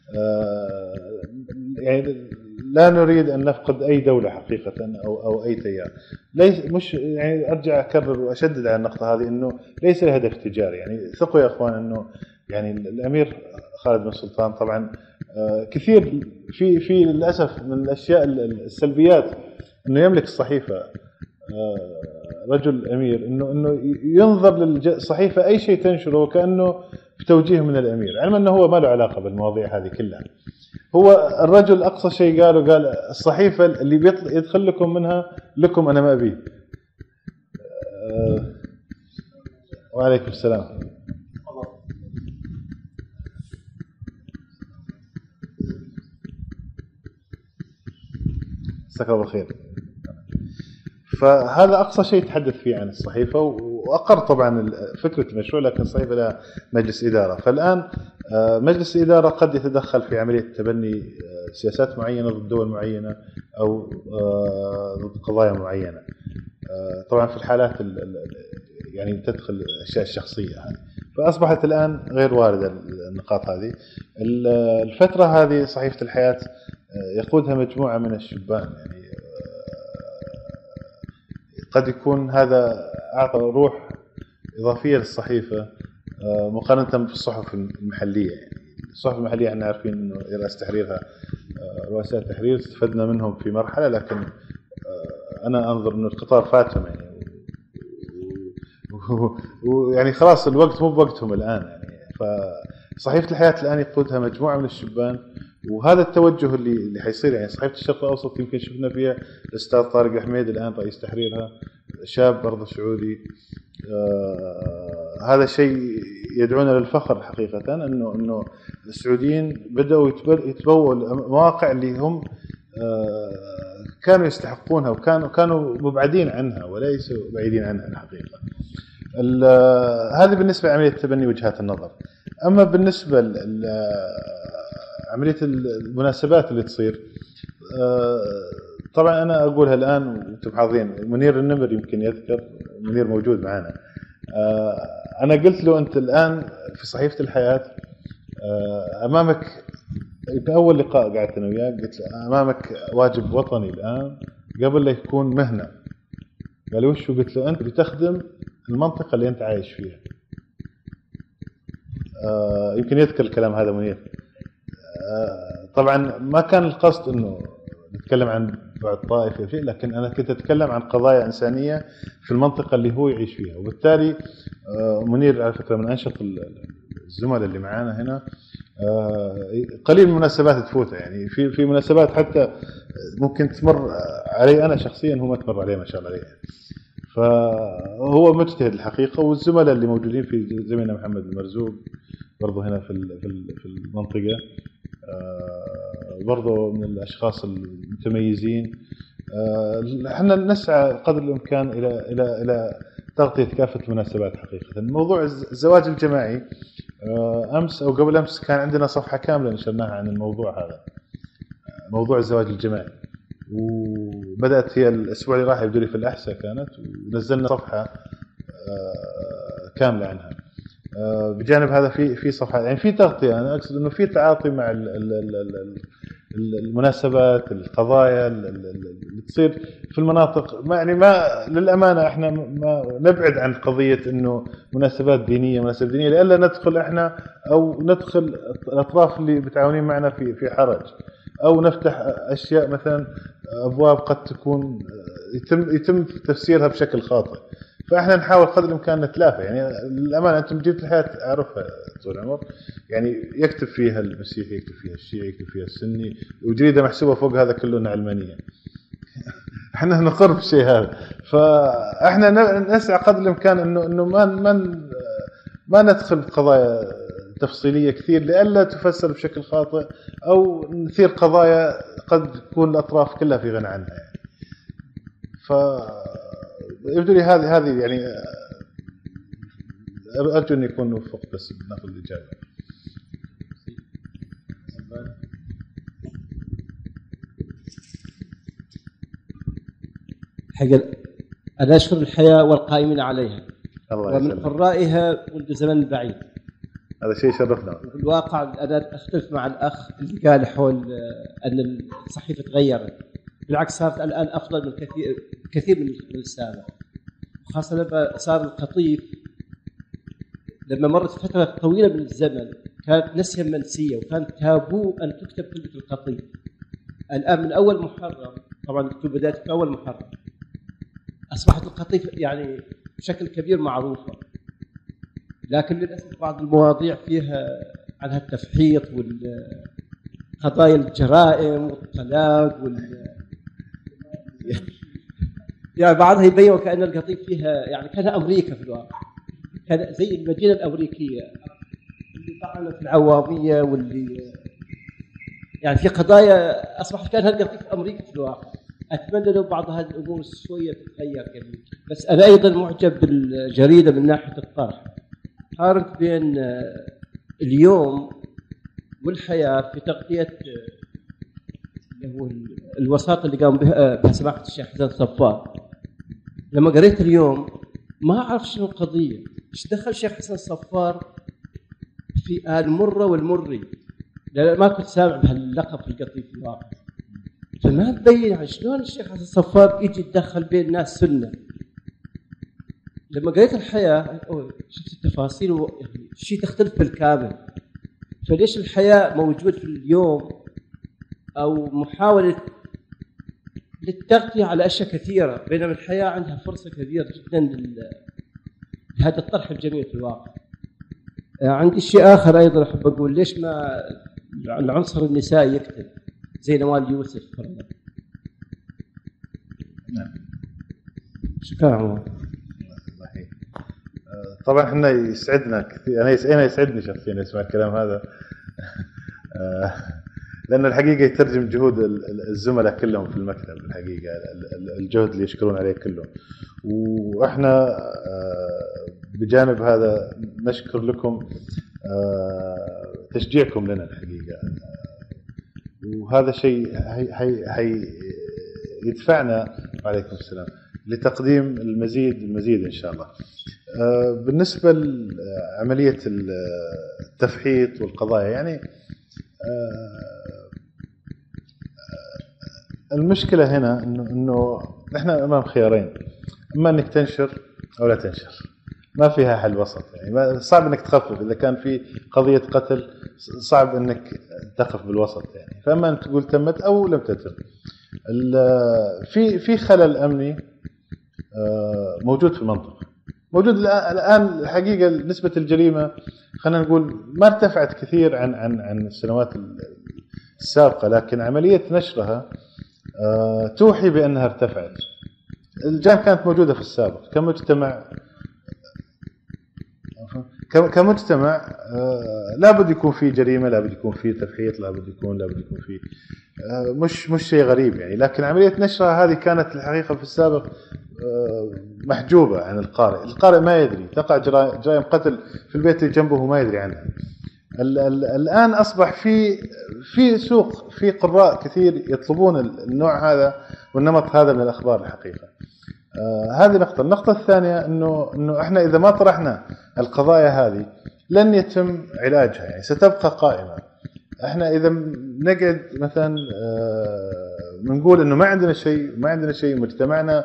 يعني لا نريد أن نفقد أي دولة حقيقة أو أي تيار. ليس مش يعني أرجع أكرر وأشدد على النقطة هذه إنه ليس الهدف تجاري. يعني ثقوا يا أخوان إنه يعني الأمير خالد بن سلطان طبعا كثير في للأسف من الأشياء السلبيات إنه يملك الصحيفة رجل أمير، إنه ينظر للصحيفة أي شيء تنشره كأنه بتوجيه من الأمير، علما أنه هو ما له علاقة بالمواضيع هذه كلها. هو الرجل أقصى شيء قال الصحيفة اللي يدخل لكم منها لكم أنا ما أبيه. وعليكم السلام. مساك الله بالخير. فهذا أقصى شيء يتحدث فيه عن الصحيفة، وأقر طبعا فكرة المشروع، لكن الصحيفة لها مجلس إدارة. فالآن مجلس الإدارة قد يتدخل في عملية تبني سياسات معينة ضد دول معينة أو ضد قضايا معينة. طبعا في الحالات يعني تدخل الأشياء الشخصية هذه. فأصبحت الآن غير واردة النقاط هذه. الفترة هذه صحيفة الحياة يقودها مجموعة من الشبان، يعني قد يكون هذا أعطى روح إضافية للصحيفة مقارنة بالصحف المحلية. يعني الصحف المحلية احنا عارفين إنه رئاسة تحريرها رؤساء التحرير استفدنا منهم في مرحلة، لكن أنا أنظر إنه القطار فاتهم يعني، ويعني خلاص الوقت مو بوقتهم الآن يعني. فصحيفة الحياة الآن يقودها مجموعة من الشبان، وهذا التوجه اللي حيصير. يعني صحيفة الشرق الأوسط يمكن شفنا فيها الأستاذ طارق الحميد الآن رئيس تحريرها، شاب برضه سعودي. هذا شيء يدعونا للفخر حقيقة، إنه السعوديين بدأوا يتبووا المواقع اللي هم كانوا يستحقونها وكانوا مبعدين عنها وليسوا بعيدين عنها الحقيقة. هذه بالنسبة لعملية تبني وجهات النظر. أما بالنسبة لعملية المناسبات اللي تصير، طبعا أنا أقولها الآن وأنتم حاضرين، منير النمر يمكن يذكر، منير موجود معنا. أنا قلت له أنت الآن في صحيفة الحياة أمامك، أول لقاء قعدت أنا وياه قلت له أمامك واجب وطني الآن قبل لا يكون مهنة. قال وش؟ قلت له أنت بتخدم المنطقة اللي أنت عايش فيها. يمكن يذكر الكلام هذا منير. طبعا ما كان القصد أنه نتكلم عن بعد طائفة شيء، لكن أنا كنت أتكلم عن قضايا إنسانية في المنطقة اللي هو يعيش فيها. وبالتالي منير على فكرة من أنشط الزملاء اللي معانا هنا. قليل المناسبات تفوته، يعني في مناسبات حتى ممكن تمر علي أنا شخصيا هو ما تمر عليه ما شاء الله عليه. فهو مجتهد الحقيقة. والزملاء اللي موجودين في زميلنا محمد المرزوق برضه هنا في المنطقة برضه من الأشخاص المتميزين. احنا نسعى قدر الإمكان إلى تغطية كافة المناسبات حقيقة. موضوع الزواج الجماعي أمس أو قبل أمس كان عندنا صفحة كاملة نشرناها عن الموضوع هذا، موضوع الزواج الجماعي. وبدأت هي الأسبوع اللي راح يبدو لي في الأحساء كانت، ونزلنا صفحة كاملة عنها. بجانب هذا في صفحة يعني في تغطية. أنا أقصد إنه في تعاطي مع المناسبات، القضايا اللي تصير في المناطق. يعني ما للأمانة إحنا ما نبعد عن قضية إنه مناسبات دينية لألا ندخل إحنا أو ندخل الأطراف اللي بتعاونين معنا في حرج، أو نفتح أشياء مثلا أبواب قد تكون يتم تفسيرها بشكل خاطئ. فإحنا نحاول قدر الإمكان نتلافى. يعني للأمانة أنتم جبت الحياة أعرفها طول العمر، يعني يكتب فيها المسيحي، يكتب فيها الشيعي، يكتب فيها السني، وجريدة محسوبة فوق هذا كله إنها علمانية. إحنا نقر بالشيء هذا. فإحنا نسعى قدر الإمكان إنه ما ندخل قضايا تفصيلية كثير لألا تفسر بشكل خاطئ، أو نثير قضايا قد تكون الأطراف كلها في غنى عنها يعني. يبدو لي هذه يعني أرجو أن يكون وفق، بس نأخذ الإجابة. حقا أنا أشكر الحياة والقائمين عليها ومن يسلم. قرائها منذ زمن بعيد. هذا شيء شرفنا. في الواقع أنا أختلف مع الأخ اللي قال حول أن الصحيفة تغيرت. بالعكس صارت الآن أفضل من كثير من السابق، خاصة لما صار القطيف. لما مرت فترة طويلة من الزمن كانت نسيا منسية، وكان تابو أن تكتب كلمة القطيف. الآن من أول محرم، طبعا بدأت في أول محرم، أصبحت القطيف يعني بشكل كبير معروفة. لكن للأسف بعض المواضيع فيها عنها التفحيط والقضايا الجرائم والطلاق يعني بعضها يبين وكأن القطيف فيها يعني كانها أمريكا في الواقع، كان زي المدينة الأمريكية اللي طعنت في العوامية، واللي يعني في قضايا أصبحت كانها القطيف أمريكا في الواقع. أتمنى لو بعض هذه الأمور شوية تتغير قليلا. بس أنا أيضا معجب بالجريدة من ناحية الطرح. قارنت بين اليوم والحياة في تغطية الوساطة اللي قام بها سماحة الشيخ حسن صفار. لما قريت اليوم ما أعرف شنو القضية، ايش دخل الشيخ حسن الصفار في آل مرة والمري؟ لا ما كنت سامع بهاللقب في القطيف في الواقع. فما تبين يعني شلون الشيخ حسن الصفار يجي يتدخل بين الناس سنة. لما قريت الحياة شفت التفاصيل يعني شيء تختلف بالكامل. فليش الحياة موجود في اليوم أو محاولة للتغطية على أشياء كثيرة، بينما الحياة عندها فرصة كبيرة جدا لهذا الطرح الجميل في الواقع. عندي شيء آخر أيضا أحب أقول، ليش ما العنصر النسائي يكتب زي نوال يوسف فرضا؟ نعم. شكرا عمر. طبعا احنا يسعدنا كثير، انا يسعدني شخصيا اسمع الكلام هذا لأن الحقيقة يترجم جهود الزملاء كلهم في المكتب، الحقيقة الجهد اللي يشكرون عليه كلهم. وإحنا بجانب هذا نشكر لكم تشجيعكم لنا الحقيقة، وهذا شيء هي يدفعنا وعليكم السلام لتقديم المزيد إن شاء الله. بالنسبة لعملية التفحيط والقضايا، يعني المشكلة هنا إنه إحنا أمام خيارين، إما إنك تنشر أو لا تنشر، ما فيها حل وسط. يعني صعب إنك تخفف، إذا كان في قضية قتل صعب إنك تقف بالوسط يعني. فأما أن تقول تمت أو لم تتم. في خلل أمني موجود في المنطقة، موجود الآن الحقيقة. نسبة الجريمة خلينا نقول ما ارتفعت كثير عن السنوات السابقة، لكن عملية نشرها توحي بأنها ارتفعت. الجرائم كانت موجودة في السابق كمجتمع لابد يكون في جريمة، لابد يكون في تفحيط، لابد يكون في مش شيء غريب يعني. لكن عملية نشرها هذه كانت الحقيقة في السابق محجوبة عن القارئ ما يدري، تقع جرائم قتل في البيت اللي جنبه وما يدري عنها. الآن أصبح في سوق، في قراء كثير يطلبون النوع هذا والنمط هذا من الأخبار الحقيقة. هذه نقطة. النقطة الثانية إنه إحنا إذا ما طرحنا القضايا هذه لن يتم علاجها، يعني ستبقى قائمة. إحنا إذا نقعد مثلا نقول إنه ما عندنا شيء مجتمعنا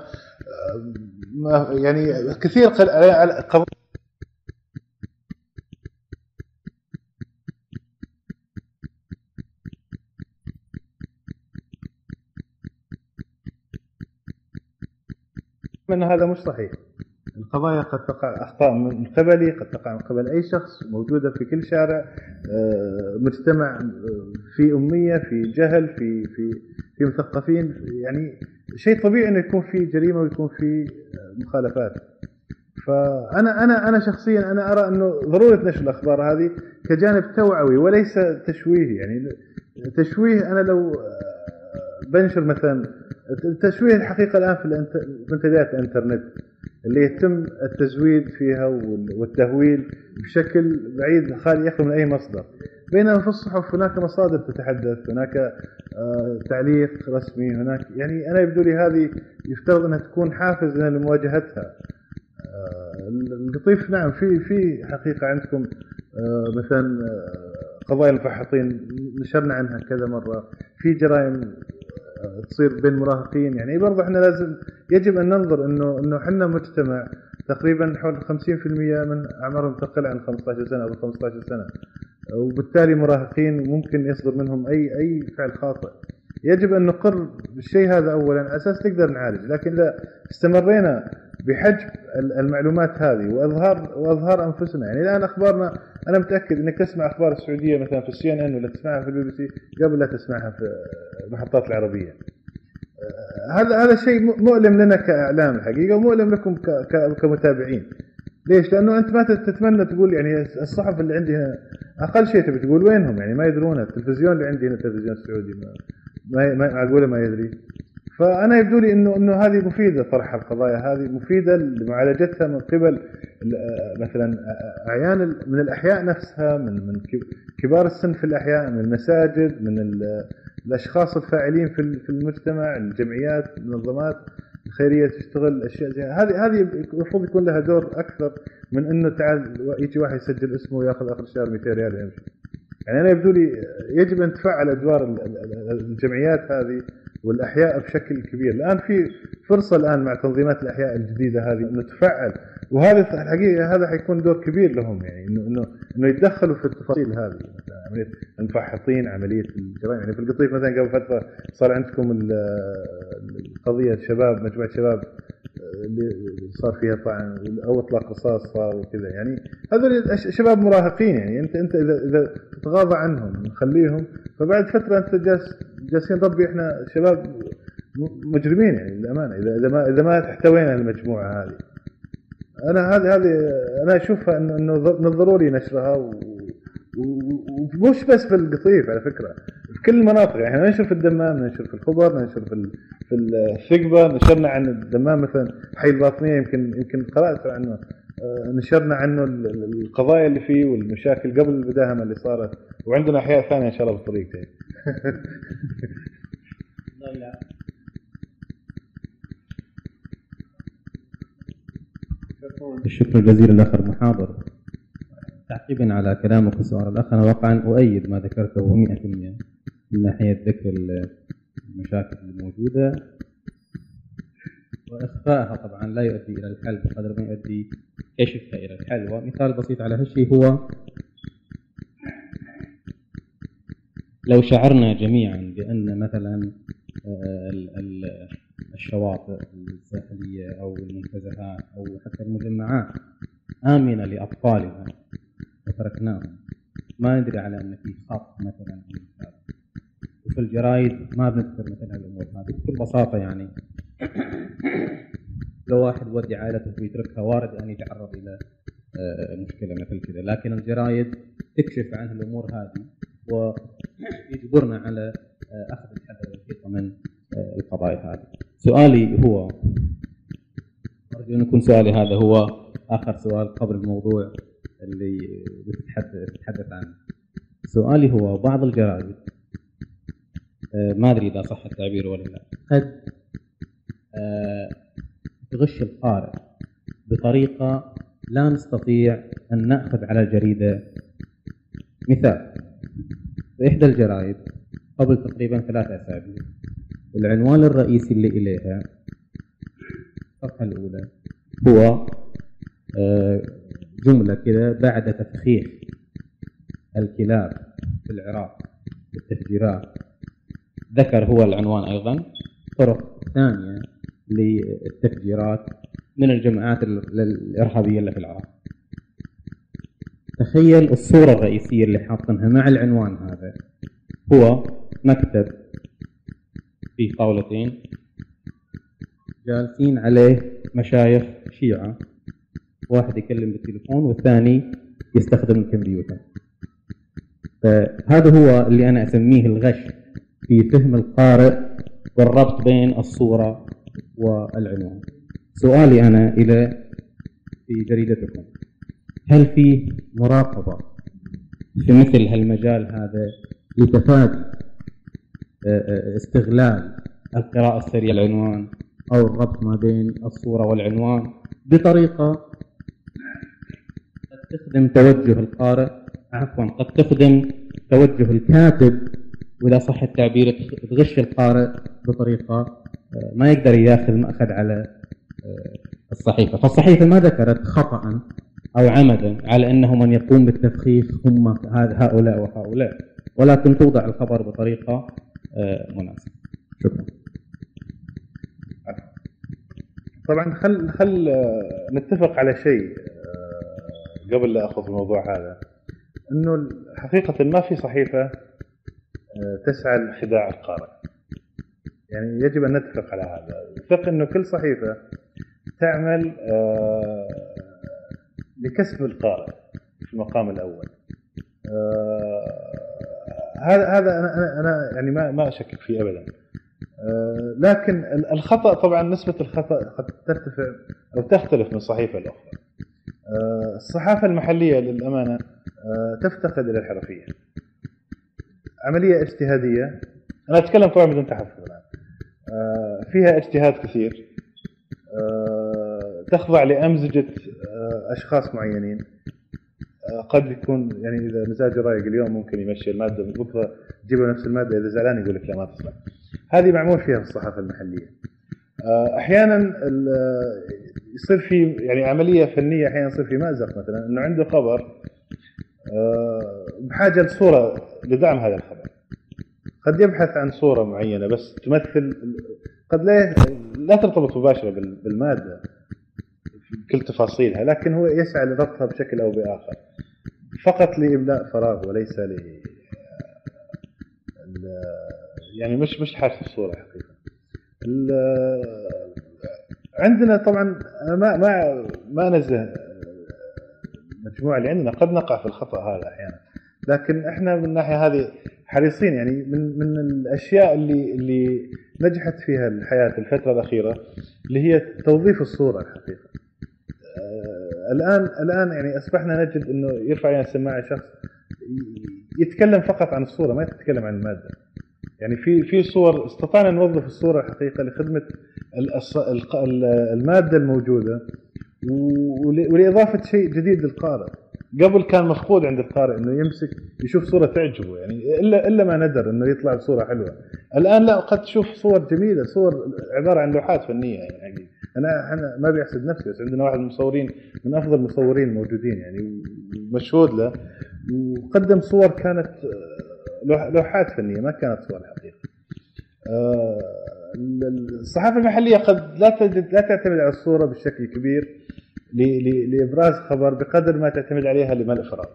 يعني كثير قضايا من هذا مش صحيح. القضايا قد تقع أخطاء من قبلي، قد تقع من قبل أي شخص، موجودة في كل شارع. مجتمع في أمية، في جهل، في مثقفين، يعني شيء طبيعي أنه يكون في جريمة ويكون في مخالفات. فأنا شخصيا أنا أرى أنه ضرورة نشر الأخبار هذه كجانب توعوي وليس تشويهي. يعني تشويه، أنا لو بنشر مثلا التشويه الحقيقة الآن في منتديات الإنترنت اللي يتم التزويد فيها والتهويل بشكل بعيد خالي يخلو من أي مصدر، بينما في الصحف هناك مصادر تتحدث، هناك تعليق رسمي، هناك يعني أنا يبدو لي هذه يفترض أنها تكون حافز لنا لمواجهتها. القطيف نعم في حقيقة عندكم مثلا قضايا المفحطين نشرنا عنها كذا مرة، في جرائم تصير بين مراهقين. يعني برضه احنا يجب ان ننظر انه احنا مجتمع تقريبا حول 50% من اعمارهم تقل عن 15 سنة او 15 سنة، وبالتالي مراهقين ممكن يصدر منهم اي فعل خاطئ. يجب ان نقر بالشيء هذا اولا اساس نقدر نعالج. لكن اذا استمرينا بحجب المعلومات هذه واظهار انفسنا، يعني الان اخبارنا انا متاكد انك تسمع اخبار السعوديه مثلا في CNN ولا تسمعها في الBBC قبل لا تسمعها في المحطات العربيه. هذا شيء مؤلم لنا كاعلام الحقيقه، ومؤلم لكم كمتابعين. ليش؟ لانه انت ما تتمنى تقول يعني الصحف اللي عندي هنا اقل شيء تبي تقول وينهم، يعني ما يدرون. التلفزيون اللي عندي هنا التلفزيون السعودي معقوله ما يدري. فأنا يبدو لي إنه هذه مفيدة، طرح القضايا هذه مفيدة لمعالجتها من قبل مثلا أعيان من الأحياء نفسها، من كبار السن في الأحياء، من المساجد، من الأشخاص الفاعلين في المجتمع، الجمعيات، المنظمات. الخيريه تشتغل اشياء زي هذه المفروض يكون لها دور اكثر من انه تعال يجي واحد يسجل اسمه وياخذ اخر الشهر 200 ريال ويمشي. يعني انا يبدو لي يجب ان تفعل ادوار الجمعيات هذه والاحياء بشكل كبير. الان في فرصه الان مع تنظيمات الاحياء الجديده هذه انه تفعل، وهذا الحقيقه هذا حيكون دور كبير لهم، يعني انه يتدخلوا في التفاصيل هذه، عمليه المفحطين، عمليه الجرائم. يعني في القطيف مثلا قبل فتره صار عندكم القضيه الشباب، مجموعه شباب اللي صار فيها طعن او اطلاق رصاص صار وكذا. يعني هذول شباب مراهقين، يعني انت اذا تتغاضى عنهم نخليهم، فبعد فتره انت جالسين ربي احنا شباب مجرمين يعني للامانه اذا ما احتوينا المجموعه هذه. انا هذه انا اشوفها انه من الضروري نشرها، ومش بس في القطيف على فكره، في كل المناطق. يعني ننشر في الدمام، ننشر في الخبر، ننشر في الثقبه، نشرنا عن الدمام مثلا حي الباطنيه، يمكن قرات عنه، نشرنا عنه القضايا اللي فيه والمشاكل قبل المداهمه اللي صارت، وعندنا احياء ثانيه ان شاء الله بالطريق تاني. الشكر الجزيل للأخ المحاضر. تعقيبا على كلامك وسؤال الأخ، أنا واقعا أؤيد ما ذكرته 100% من ناحية ذكر المشاكل الموجودة وإخفائها طبعا لا يؤدي إلى الحل بقدر ما يؤدي كشفها إلى الحل. ومثال بسيط على هالشيء هو لو شعرنا جميعا بأن مثلا الشواطئ الساحلية أو المنتزهات أو حتى المجمعات آمنة لأطفالها وتركناهم، ما ندري على أن في خط مثلا، وفي الجرايد ما بنذكر مثل هالأمور هذه بكل بساطة. يعني لو واحد ودي عائلته ويتركها وارد أن يتعرض إلى مشكلة مثل كذا، لكن الجرايد تكشف عن الأمور هذه ويجبرنا على أخذ الحذر والحيطة من القضايا هذه. سؤالي هو، أرجو أن يكون سؤالي هذا هو آخر سؤال قبل الموضوع اللي بتتحدث عنه. سؤالي هو، بعض الجرائد ما أدري إذا صح التعبير ولا لا، قد تغش القارئ بطريقة لا نستطيع أن نأخذ على الجريدة. مثال، في إحدى الجرائد قبل تقريبا 3 أسابيع العنوان الرئيسي اللي إليها الصفحة الأولى هو جملة كده: بعد تفخيخ الكلاب في العراق بالتفجيرات. ذكر هو العنوان أيضا طرق ثانية للتفجيرات من الجماعات الإرهابية اللي في العراق. تخيل الصورة الرئيسية اللي حاطنها مع العنوان هذا هو مكتب فيه طاولتين جالسين عليه مشايخ شيعة، واحد يكلم بالتليفون والثاني يستخدم الكمبيوتر. فهذا هو اللي أنا أسميه الغش في فهم القارئ والربط بين الصورة والعنوان. سؤالي أنا في جريدتكم، هل في مراقبة في مثل هالمجال هذا لتفادي استغلال القراءة السريعة للعنوان أو الربط ما بين الصورة والعنوان بطريقة قد تخدم توجه القارئ، قد تخدم توجه الكاتب، وإذا صح التعبير تغش القارئ بطريقة ما يقدر ياخذ مأخذ على الصحيفة. فالصحيفة ما ذكرت خطأ أو عمدا على أنه من يقوم بالتفخيخ هم هؤلاء وهؤلاء، ولكن توضع الخبر بطريقة مناسبة. شكرا. طبعا خل نتفق على شيء قبل لا أخذ الموضوع هذا، أنه حقيقة ما في صحيفة تسعى لخداع القارئ. يعني يجب أن نتفق على هذا. ثق أنه كل صحيفة تعمل لكسب القارئ في المقام الأول. هذا أنا يعني ما أشكك فيه أبدا. لكن الخطأ طبعا نسبة الخطأ قد ترتفع أو تختلف من صحيفة لأخرى. الصحافة المحلية للأمانة تفتقد إلى الحرفية، عملية اجتهادية. أنا أتكلم طبعا بدون تحفظ الآن. فيها اجتهاد كثير، تخضع لأمزجة أشخاص معينين. قد يكون يعني إذا مزاجه رايق اليوم ممكن يمشي المادة، بكرة تجيبه نفس المادة، إذا زعلان يقول لك لا ما تصلح. هذه معمول فيها في الصحافة المحلية. أحيانا يصير في يعني عملية فنية، أحيانا يصير في مأزق مثلا إنه عنده خبر بحاجة لصورة لدعم هذا الخبر، قد يبحث عن صورة معينة بس تمثل، قد لا ترتبط مباشرة بالمادة في كل تفاصيلها، لكن هو يسعى لربطها بشكل أو بآخر فقط لإملاء فراغ وليس يعني مش حاشة الصورة حقيقة. عندنا طبعا ما نزه المجموعة اللي عندنا، قد نقع في الخطأ هذا أحيانا، لكن احنا من الناحية هذه حريصين. يعني من الأشياء اللي نجحت فيها الحياة الفترة الأخيرة اللي هي توظيف الصورة الحقيقة. الآن يعني أصبحنا نجد إنه يرفع علينا السماعة شخص يتكلم فقط عن الصورة، ما يتكلم عن المادة. يعني في صور استطعنا نوظف الصورة الحقيقة لخدمة المادة الموجودة ولإضافة شيء جديد للقارئ. قبل كان مفقود عند القارئ إنه يمسك يشوف صورة تعجبه، يعني إلا ما ندر إنه يطلع بصورة حلوة. الآن لا، قد تشوف صور جميلة، صور عبارة عن لوحات فنية. يعني أنا ما بيحسد نفسي، بس عندنا واحد من المصورين من أفضل المصورين الموجودين يعني مشهود له، وقدم صور كانت لوحات فنية ما كانت صور حقيقة. الصحافة المحلية قد لا تعتمد على الصورة بالشكل الكبير لإبراز خبر بقدر ما تعتمد عليها لملء فراغ.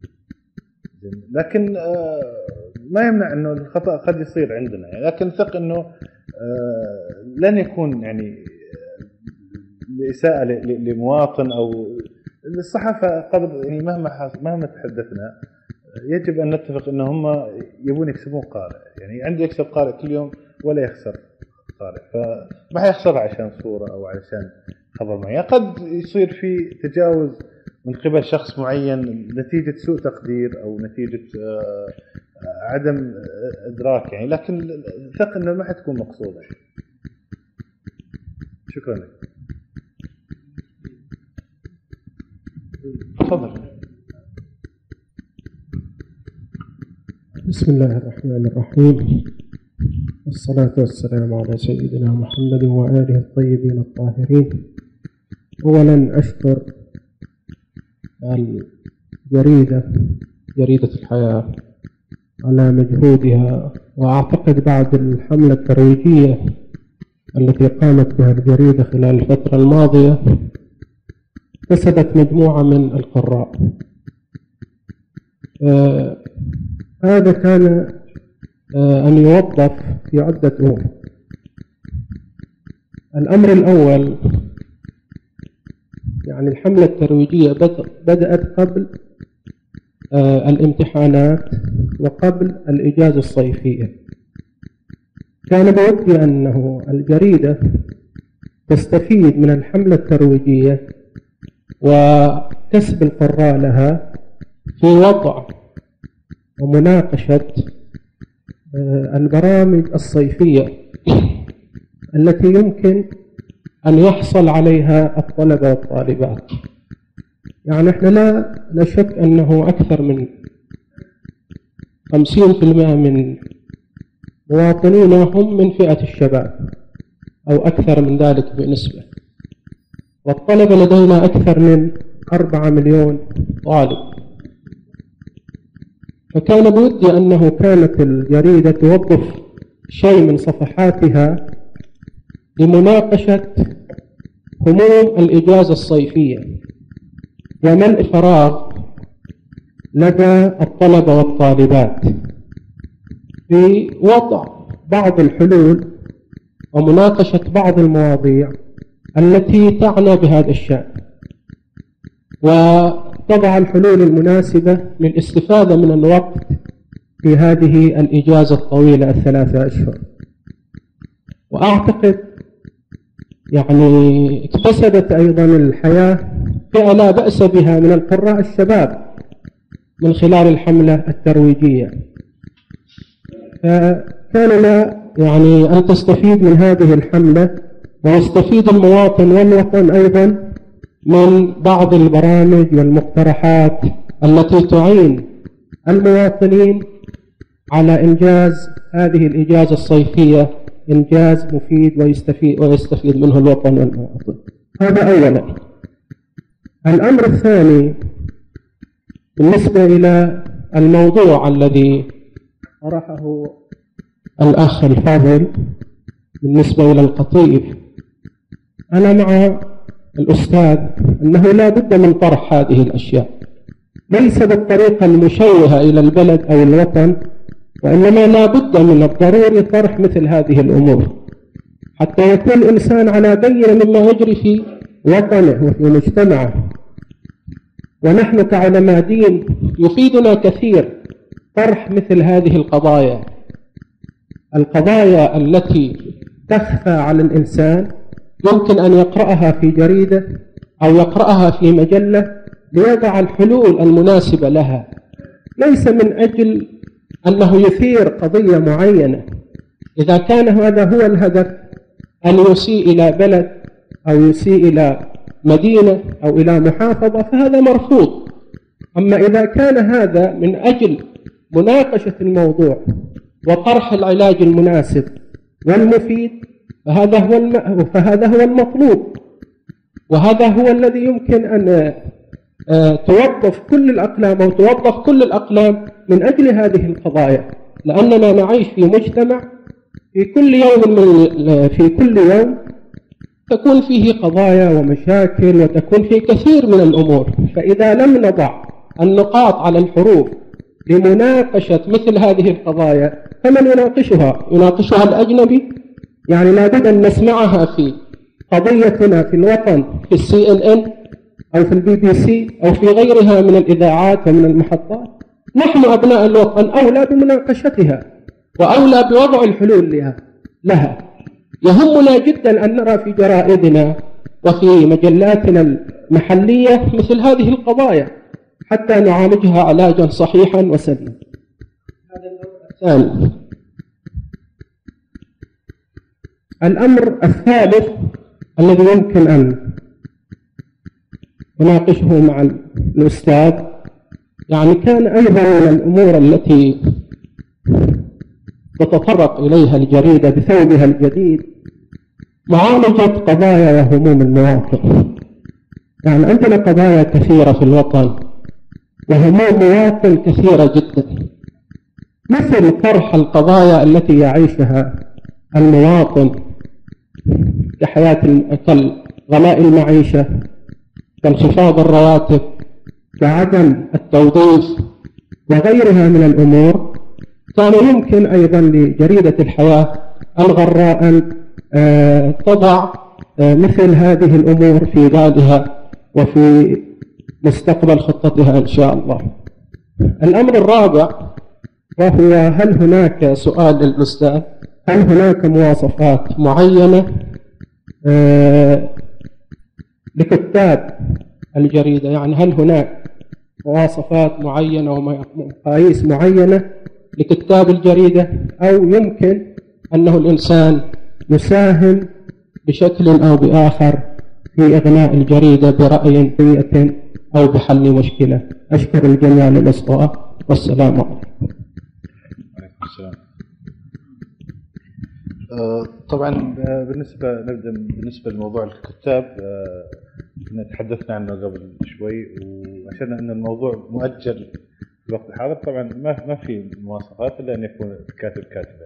لكن ما يمنع أنه الخطأ قد يصير عندنا يعني، لكن ثق أنه لن يكون يعني إساءة لمواطن أو الصحافة. قدر يعني مهما تحدثنا يجب أن نتفق أن هم يبون يكسبون قارئ، يعني عنده يكسب قارئ كل يوم ولا يخسر قارئ، فما حيخسر عشان صورة أو علشان خبر معين. قد يصير في تجاوز من قبل شخص معين نتيجة سوء تقدير أو نتيجة عدم إدراك يعني، لكن ثق أنه ما حتكون مقصودة. شكرا لك. تفضل. بسم الله الرحمن الرحيم، والصلاة والسلام على سيدنا محمد وآله الطيبين الطاهرين. أولا أشكر جريدة الحياة على مجهودها، وأعتقد بعد الحملة الترويجية التي قامت بها الجريدة خلال الفترة الماضية كسبت مجموعة من القراء. هذا كان أن يوظف في عدة أمور. الأمر الأول، يعني الحملة الترويجية بدأت قبل الامتحانات وقبل الإجازة الصيفية. كان بودي أنه الجريدة تستفيد من الحملة الترويجية وكسب القراء لها في وضع ومناقشة البرامج الصيفية التي يمكن أن يحصل عليها الطلبة والطالبات. يعني احنا لا نشك أنه أكثر من 50% من مواطنينا هم من فئة الشباب أو أكثر من ذلك بنسبة، والطلبة لدينا أكثر من 4 مليون طالب. فكان بودي أنه كانت الجريدة توظف شيء من صفحاتها لمناقشة هموم الإجازة الصيفية وملء فراغ لدى الطلبة والطالبات في وضع بعض الحلول ومناقشة بعض المواضيع التي تعنى بهذا الشأن، وتضع الحلول المناسبة للاستفادة من الوقت في هذه الإجازة الطويلة 3 أشهر. وأعتقد يعني اكتسبت أيضا الحياة فئة لا بأس بها من القراء الشباب من خلال الحملة الترويجية. فكان لا يعني أن تستفيد من هذه الحملة ويستفيد المواطن والوطن أيضا من بعض البرامج والمقترحات التي تعين المواطنين على إنجاز هذه الإجازة الصيفية إنجاز مفيد ويستفيد منه الوطن والمواطن. هذا أولا. الأمر الثاني بالنسبة إلى الموضوع الذي طرحه الأخ الفاضل بالنسبة إلى القطيف، أنا مع الأستاذ أنه لا بد من طرح هذه الأشياء، ليس بالطريقة المشوهة إلى البلد أو الوطن، وإنما لا بد من الضروري طرح مثل هذه الأمور حتى يكون الإنسان على بينة مما يجري في وطنه وفي مجتمعه. ونحن كعلماء دين يفيدنا كثير طرح مثل هذه القضايا التي تخفى على الإنسان، يمكن أن يقرأها في جريدة أو يقرأها في مجلة ليضع الحلول المناسبة لها، ليس من أجل أنه يثير قضية معينة. إذا كان هذا هو الهدف، أن يسيء إلى بلد أو يسيء إلى مدينة أو إلى محافظة، فهذا مرفوض. أما إذا كان هذا من أجل مناقشة الموضوع وطرح العلاج المناسب والمفيد، فهذا هو المطلوب، وهذا هو الذي يمكن أن توظف كل الأقلام أو توظف كل الأقلام من أجل هذه القضايا، لأننا نعيش في مجتمع في كل يوم تكون فيه قضايا ومشاكل وتكون فيه كثير من الأمور. فإذا لم نضع النقاط على الحروف لمناقشة مثل هذه القضايا، فمن يناقشها الأجنبي. يعني لابد أن نسمعها في قضيتنا في الوطن في CNN أو في BBC أو في غيرها من الإذاعات ومن المحطات. نحن أبناء الوطن أولى بمناقشتها وأولى بوضع الحلول لها. يهمنا جدا أن نرى في جرائدنا وفي مجلاتنا المحلية مثل هذه القضايا حتى نعالجها علاجا صحيحا وسليما. هذا الأمر الثاني. الأمر الثالث الذي يمكن أن نناقشه مع الأستاذ، يعني كان أيضا من الأمور التي تتطرق إليها الجريدة بثوبها الجديد معالجة قضايا وهموم المواطن. يعني عندنا قضايا كثيرة في الوطن وهموم مواطن كثيرة جدا، مثل طرح القضايا التي يعيشها المواطن كحياة كغلاء المعيشة، كانخفاض الرواتب، كعدم التوظيف وغيرها من الأمور. كان يمكن أيضا لجريدة الحياة الغراء أن تضع مثل هذه الأمور في بالها وفي مستقبل خطتها إن شاء الله. الأمر الرابع وهو هل هناك سؤال للأستاذ، هل هناك مواصفات معينة لكتاب الجريدة؟ يعني هل هناك مواصفات معينة ومقاييس معينة لكتاب الجريدة، أو يمكن أنه الإنسان يساهم بشكل أو بآخر في إغناء الجريدة برأي أو بحل مشكلة؟ أشكر الجميع للإصغاء والسلام عليكم. طبعا بالنسبة لموضوع الكتاب كنا تحدثنا عنه قبل شوي، وعشان أن الموضوع مؤجل في الوقت الحاضر طبعا ما في مواصفات إلا أن يكون الكاتب كاتبا.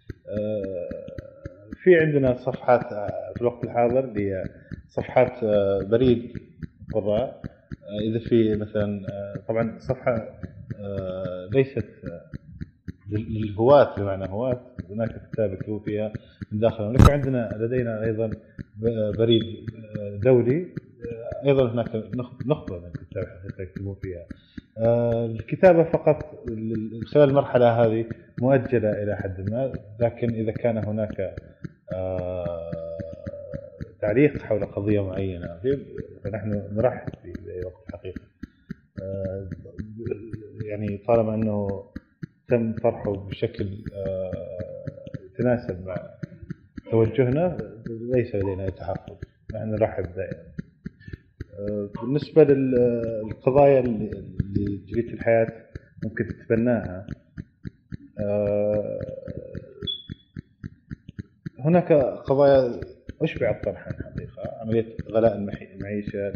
في عندنا صفحات في الوقت الحاضر اللي هي صفحات بريد القراء. إذا في مثلا طبعا صفحة ليست للهواة بمعنى هواة، هناك كتاب يكتبوا فيها من داخل المملكة. عندنا لدينا أيضا بريد دولي، أيضا هناك نخبة من الكتاب يكتبوا فيها. الكتابة فقط خلال المرحلة هذه مؤجلة إلى حد ما، لكن إذا كان هناك تعليق حول قضية معينة فنحن نرحب في وقت الحقيقة، يعني طالما أنه تم طرحه بشكل يتناسب مع توجهنا ليس لدينا أي تحفظ، نحن نرحب دائما. بالنسبة للقضايا اللي جريت الحياة ممكن تتبناها، هناك قضايا أشبعت طرحا حقيقة، عملية غلاء المعيشة،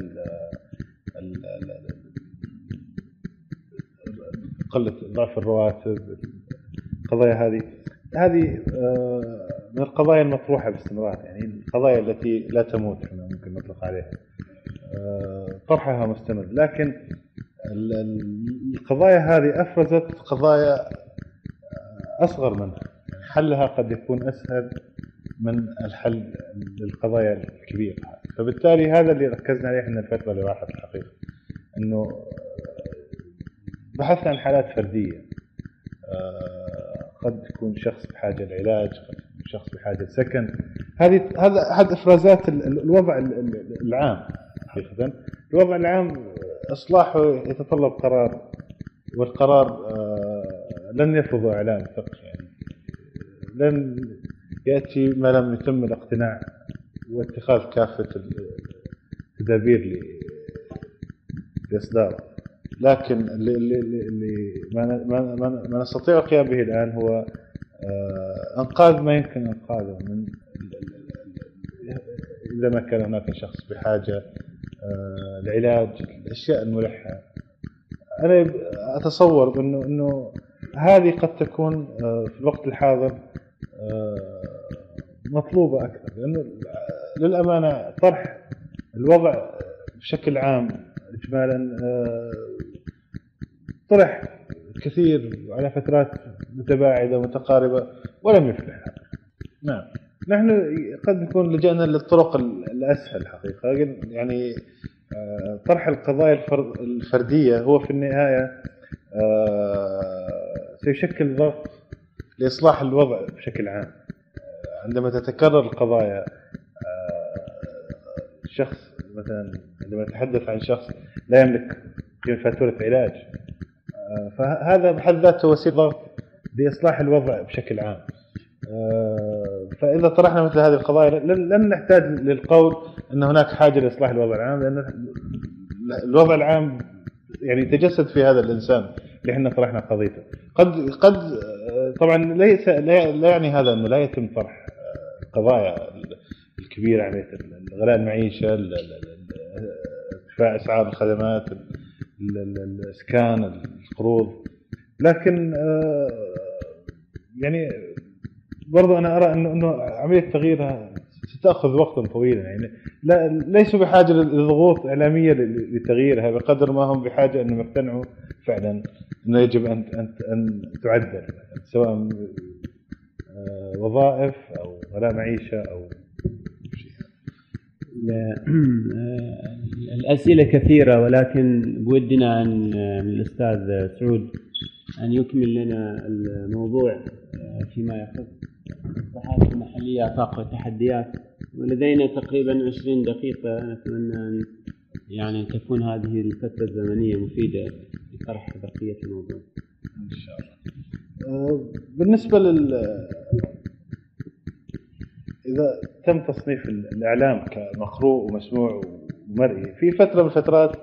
قلة ضعف الرواتب، القضايا هذه من القضايا المطروحة باستمرار، يعني القضايا التي لا تموت احنا ممكن نطلق عليها، طرحها مستمر. لكن القضايا هذه أفرزت قضايا أصغر منها، حلها قد يكون أسهل من الحل للقضايا الكبيرة. فبالتالي هذا اللي ركزنا عليه احنا الفترة اللي راحت الحقيقة، انه بحثنا عن حالات فردية، قد يكون شخص بحاجة لعلاج، قد يكون شخص بحاجة لسكن. هذا أحد إفرازات الوضع العام حقيقة. الوضع العام إصلاحه يتطلب قرار، والقرار لن يفرض إعلام فقط، يعني لن يأتي ما لم يتم الاقتناع واتخاذ كافة التدابير لإصداره. لكن اللي ما نستطيع القيام به الآن هو إنقاذ ما يمكن إنقاذه من إذا ما كان هناك شخص بحاجة لعلاج، الأشياء الملحة. أنا أتصور إنه هذه قد تكون في الوقت الحاضر مطلوبة أكثر، لأنه للأمانة طرح الوضع بشكل عام إجمالا طرح كثير على فترات متباعدة ومتقاربة ولم يفلح. نعم، نحن قد نكون لجأنا للطرق الأسهل حقيقة، يعني طرح القضايا الفردية هو في النهاية سيشكل ضغط لإصلاح الوضع بشكل عام. عندما تتكرر القضايا، شخص مثلا عندما نتحدث عن شخص لا يملك فاتورة علاج، فهذا بحد ذاته وسيلة ضغط لإصلاح الوضع بشكل عام. فإذا طرحنا مثل هذه القضايا لن نحتاج للقول أن هناك حاجة لإصلاح الوضع العام، لأن الوضع العام يعني تجسد في هذا الإنسان اللي احنا طرحنا قضيته. قد طبعا لا يعني هذا أنه لا يتم طرح القضايا الكبيرة، عملية غلاء المعيشة، ارتفاع أسعار الخدمات، الإسكان، القروض. لكن يعني برضو أنا أرى أنه عملية تغييرها ستأخذ وقتا طويلا، يعني ليسوا بحاجة لضغوط إعلامية لتغييرها بقدر ما هم بحاجة أنهم يقتنعوا فعلا أنه يجب أن تعدل، سواء وظائف أو غلاء معيشة أو شيء. الأسئلة كثيرة، ولكن بودنا من الأستاذ سعود أن يكمل لنا الموضوع فيما يخص الصحافة المحلية آفاق والتحديات. ولدينا تقريبا 20 دقيقة، نتمنى أن يعني تكون هذه الفترة الزمنية مفيدة لطرح بقية الموضوع إن شاء الله. بالنسبة إذا تم تصنيف الإعلام كمقروء ومسموع ومرئي، في فترة من الفترات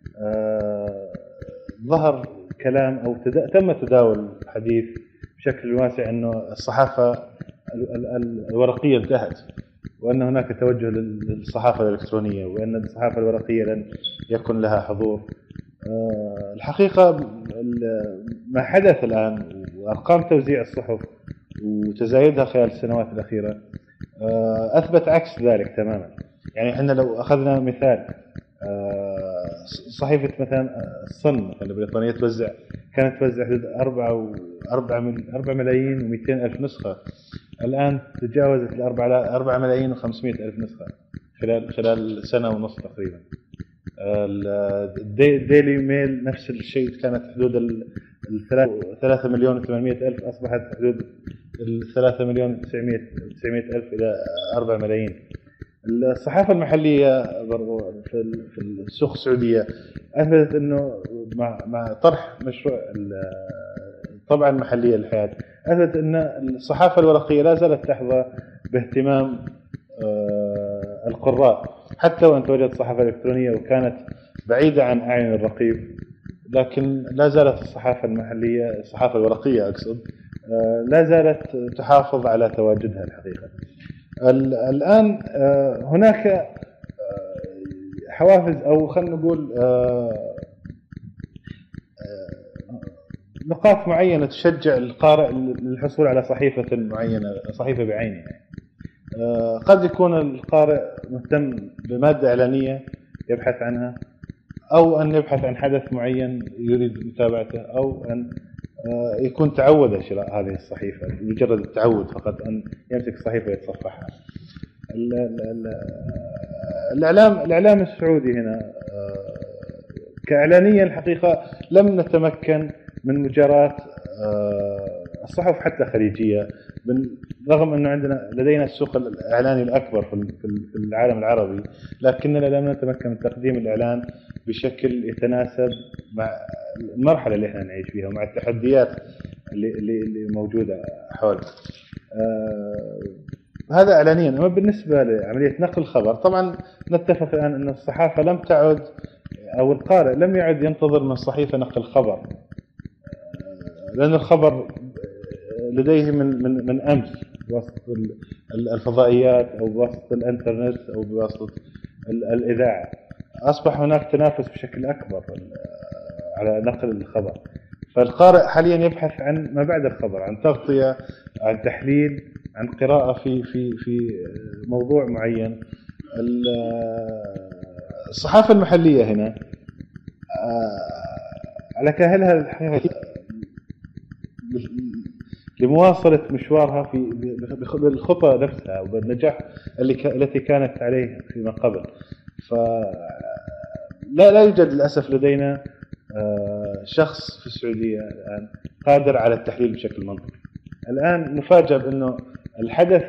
ظهر كلام أو تم تداول حديث بشكل واسع أنه الصحافة الورقية انتهت، وأن هناك توجه للصحافة الإلكترونية، وأن الصحافة الورقية لن يكن لها حضور. الحقيقة ما حدث الآن وأرقام توزيع الصحف وتزايدها خلال السنوات الأخيرة أثبت عكس ذلك تماما. يعني احنا لو أخذنا مثال، صحيفة مثلا الصن مثلا بريطانيا كانت توزع حدود 4 ملايين و200 ألف نسخة، الآن تجاوزت 4 ملايين و500 ألف نسخة خلال سنة ونصف تقريبا. الديلي ميل نفس الشيء، كانت حدود 3 مليون و800 ألف، أصبحت حدود 3 مليون و900 ألف إلى 4 ملايين. الصحافة المحلية في السوق السعودية أثبتت أنه مع طرح مشروع الطبعة المحلية للحياة، أثبتت أن الصحافة الورقية لا زالت تحظى باهتمام القراء، حتى وإن توجد صحافة إلكترونية وكانت بعيدة عن أعين الرقيب، لكن لا زالت الصحافة المحلية، الصحافة الورقية أقصد، لا زالت تحافظ على تواجدها الحقيقة. الآن هناك حوافز، أو خلينا نقول نقاط معينة تشجع القارئ للحصول على صحيفة معينة، صحيفة بعينها. قد يكون القارئ مهتم بمادة إعلانية يبحث عنها، أو أن يبحث عن حدث معين يريد متابعته، أو أن يكون تعود شراء هذه الصحيفة، مجرد التعود فقط أن يمسك الصحيفة ويتصفحها. الإعلام السعودي هنا كإعلانيا الحقيقة لم نتمكن من مجاراة الصحف حتى خليجية، رغم أنه لدينا السوق الإعلاني الأكبر في العالم العربي، لكننا لم نتمكن من تقديم الإعلان بشكل يتناسب مع المرحلة اللي احنا نعيش فيها ومع التحديات اللي موجودة حولنا. هذا إعلانيا. أما بالنسبة لعملية نقل الخبر، طبعا نتفق الآن أن الصحافة لم تعد، أو القارئ لم يعد ينتظر من الصحيفة نقل خبر، لأن الخبر لديه من أمس بواسطة الفضائيات أو بواسطة الإنترنت أو بواسطة الإذاعة. أصبح هناك تنافس بشكل أكبر على نقل الخبر، فالقارئ حاليا يبحث عن ما بعد الخبر، عن تغطية، عن تحليل، عن قراءة في موضوع معين. الصحافة المحلية هنا على كاهلها الحقيقة لمواصلة مشوارها بالخطة نفسها وبالنجاح التي كانت عليه فيما قبل. لا يوجد للأسف لدينا شخص في السعودية الآن قادر على التحليل بشكل منطقي. الآن نفاجأ بأنه الحدث،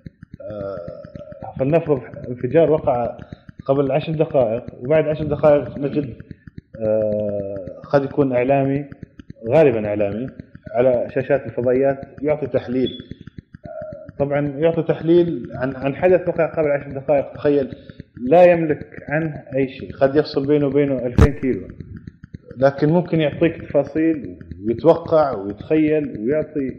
فلنفرض انفجار وقع قبل 10 دقائق، وبعد 10 دقائق نجد قد يكون إعلامي، غالبا إعلامي على شاشات الفضائيات يعطي تحليل. طبعا يعطي تحليل عن حدث وقع قبل 10 دقائق، تخيل، لا يملك عنه أي شيء، قد يفصل بينه وبينه 2000 كيلو، لكن ممكن يعطيك تفاصيل ويتوقع ويتخيل ويعطي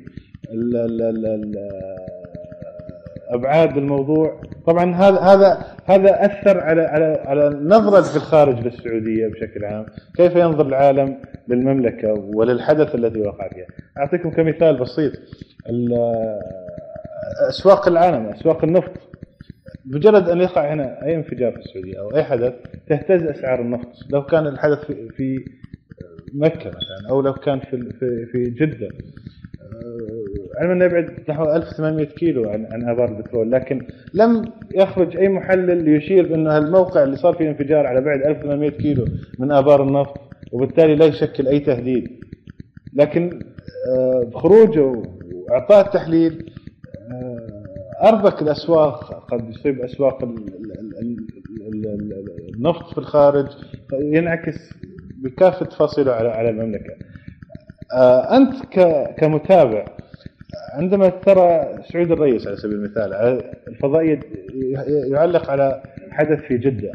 أبعاد الموضوع. طبعا هذا أثر على النظرة في الخارج للسعودية بشكل عام، كيف ينظر العالم للمملكة وللحدث الذي وقع فيها. أعطيكم كمثال بسيط، أسواق العالم، أسواق النفط، مجرد أن يقع هنا أي انفجار في السعودية أو أي حدث تهتز أسعار النفط. لو كان الحدث في مكة مثلا، أو لو كان في جدة، علما يبعد نحو 1800 كيلو عن آبار البترول، لكن لم يخرج أي محلل ليشير بأن الموقع اللي صار فيه انفجار على بعد 1800 كيلو من آبار النفط، وبالتالي لا يشكل أي تهديد. لكن بخروجه وإعطاء التحليل أربك الأسواق، قد يصيب أسواق النفط في الخارج، ينعكس بكافة تفاصيله على المملكة. أنت كمتابع عندما ترى سعود الرئيس على سبيل المثال على الفضائية يعلق على حدث في جدة،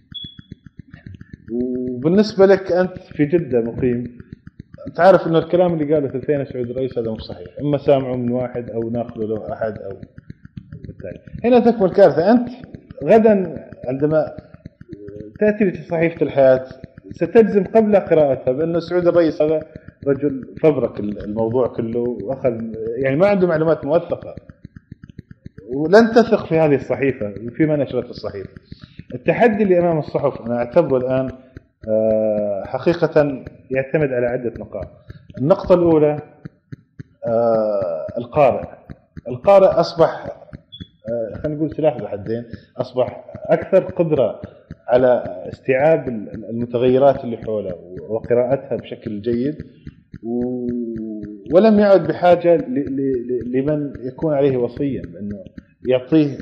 وبالنسبة لك أنت في جدة مقيم، تعرف أن الكلام اللي قاله ثلثين سعود الرئيس هذا مش صحيح، إما سامعه من واحد أو ناقله له أحد، أو بالتالي هنا تكمن كارثة. أنت غدا عندما تأتي لصحيفة الحياة ستجزم قبل قراءتها بأن سعود الرئيس هذا رجل فبرك الموضوع كله وأخذ، يعني ما عنده معلومات موثقة، ولن تثق في هذه الصحيفة وفيما نشرت الصحيفة. التحدي اللي أمام الصحف أنا أعتبره الآن حقيقة يعتمد على عدة نقاط. النقطة الأولى القارئ أصبح خلينا نقول سلاح ذو حدين، أصبح أكثر قدرة على استيعاب المتغيرات اللي حوله وقراءتها بشكل جيد، ولم يعد بحاجة لمن يكون عليه وصيا بأنه يعطيه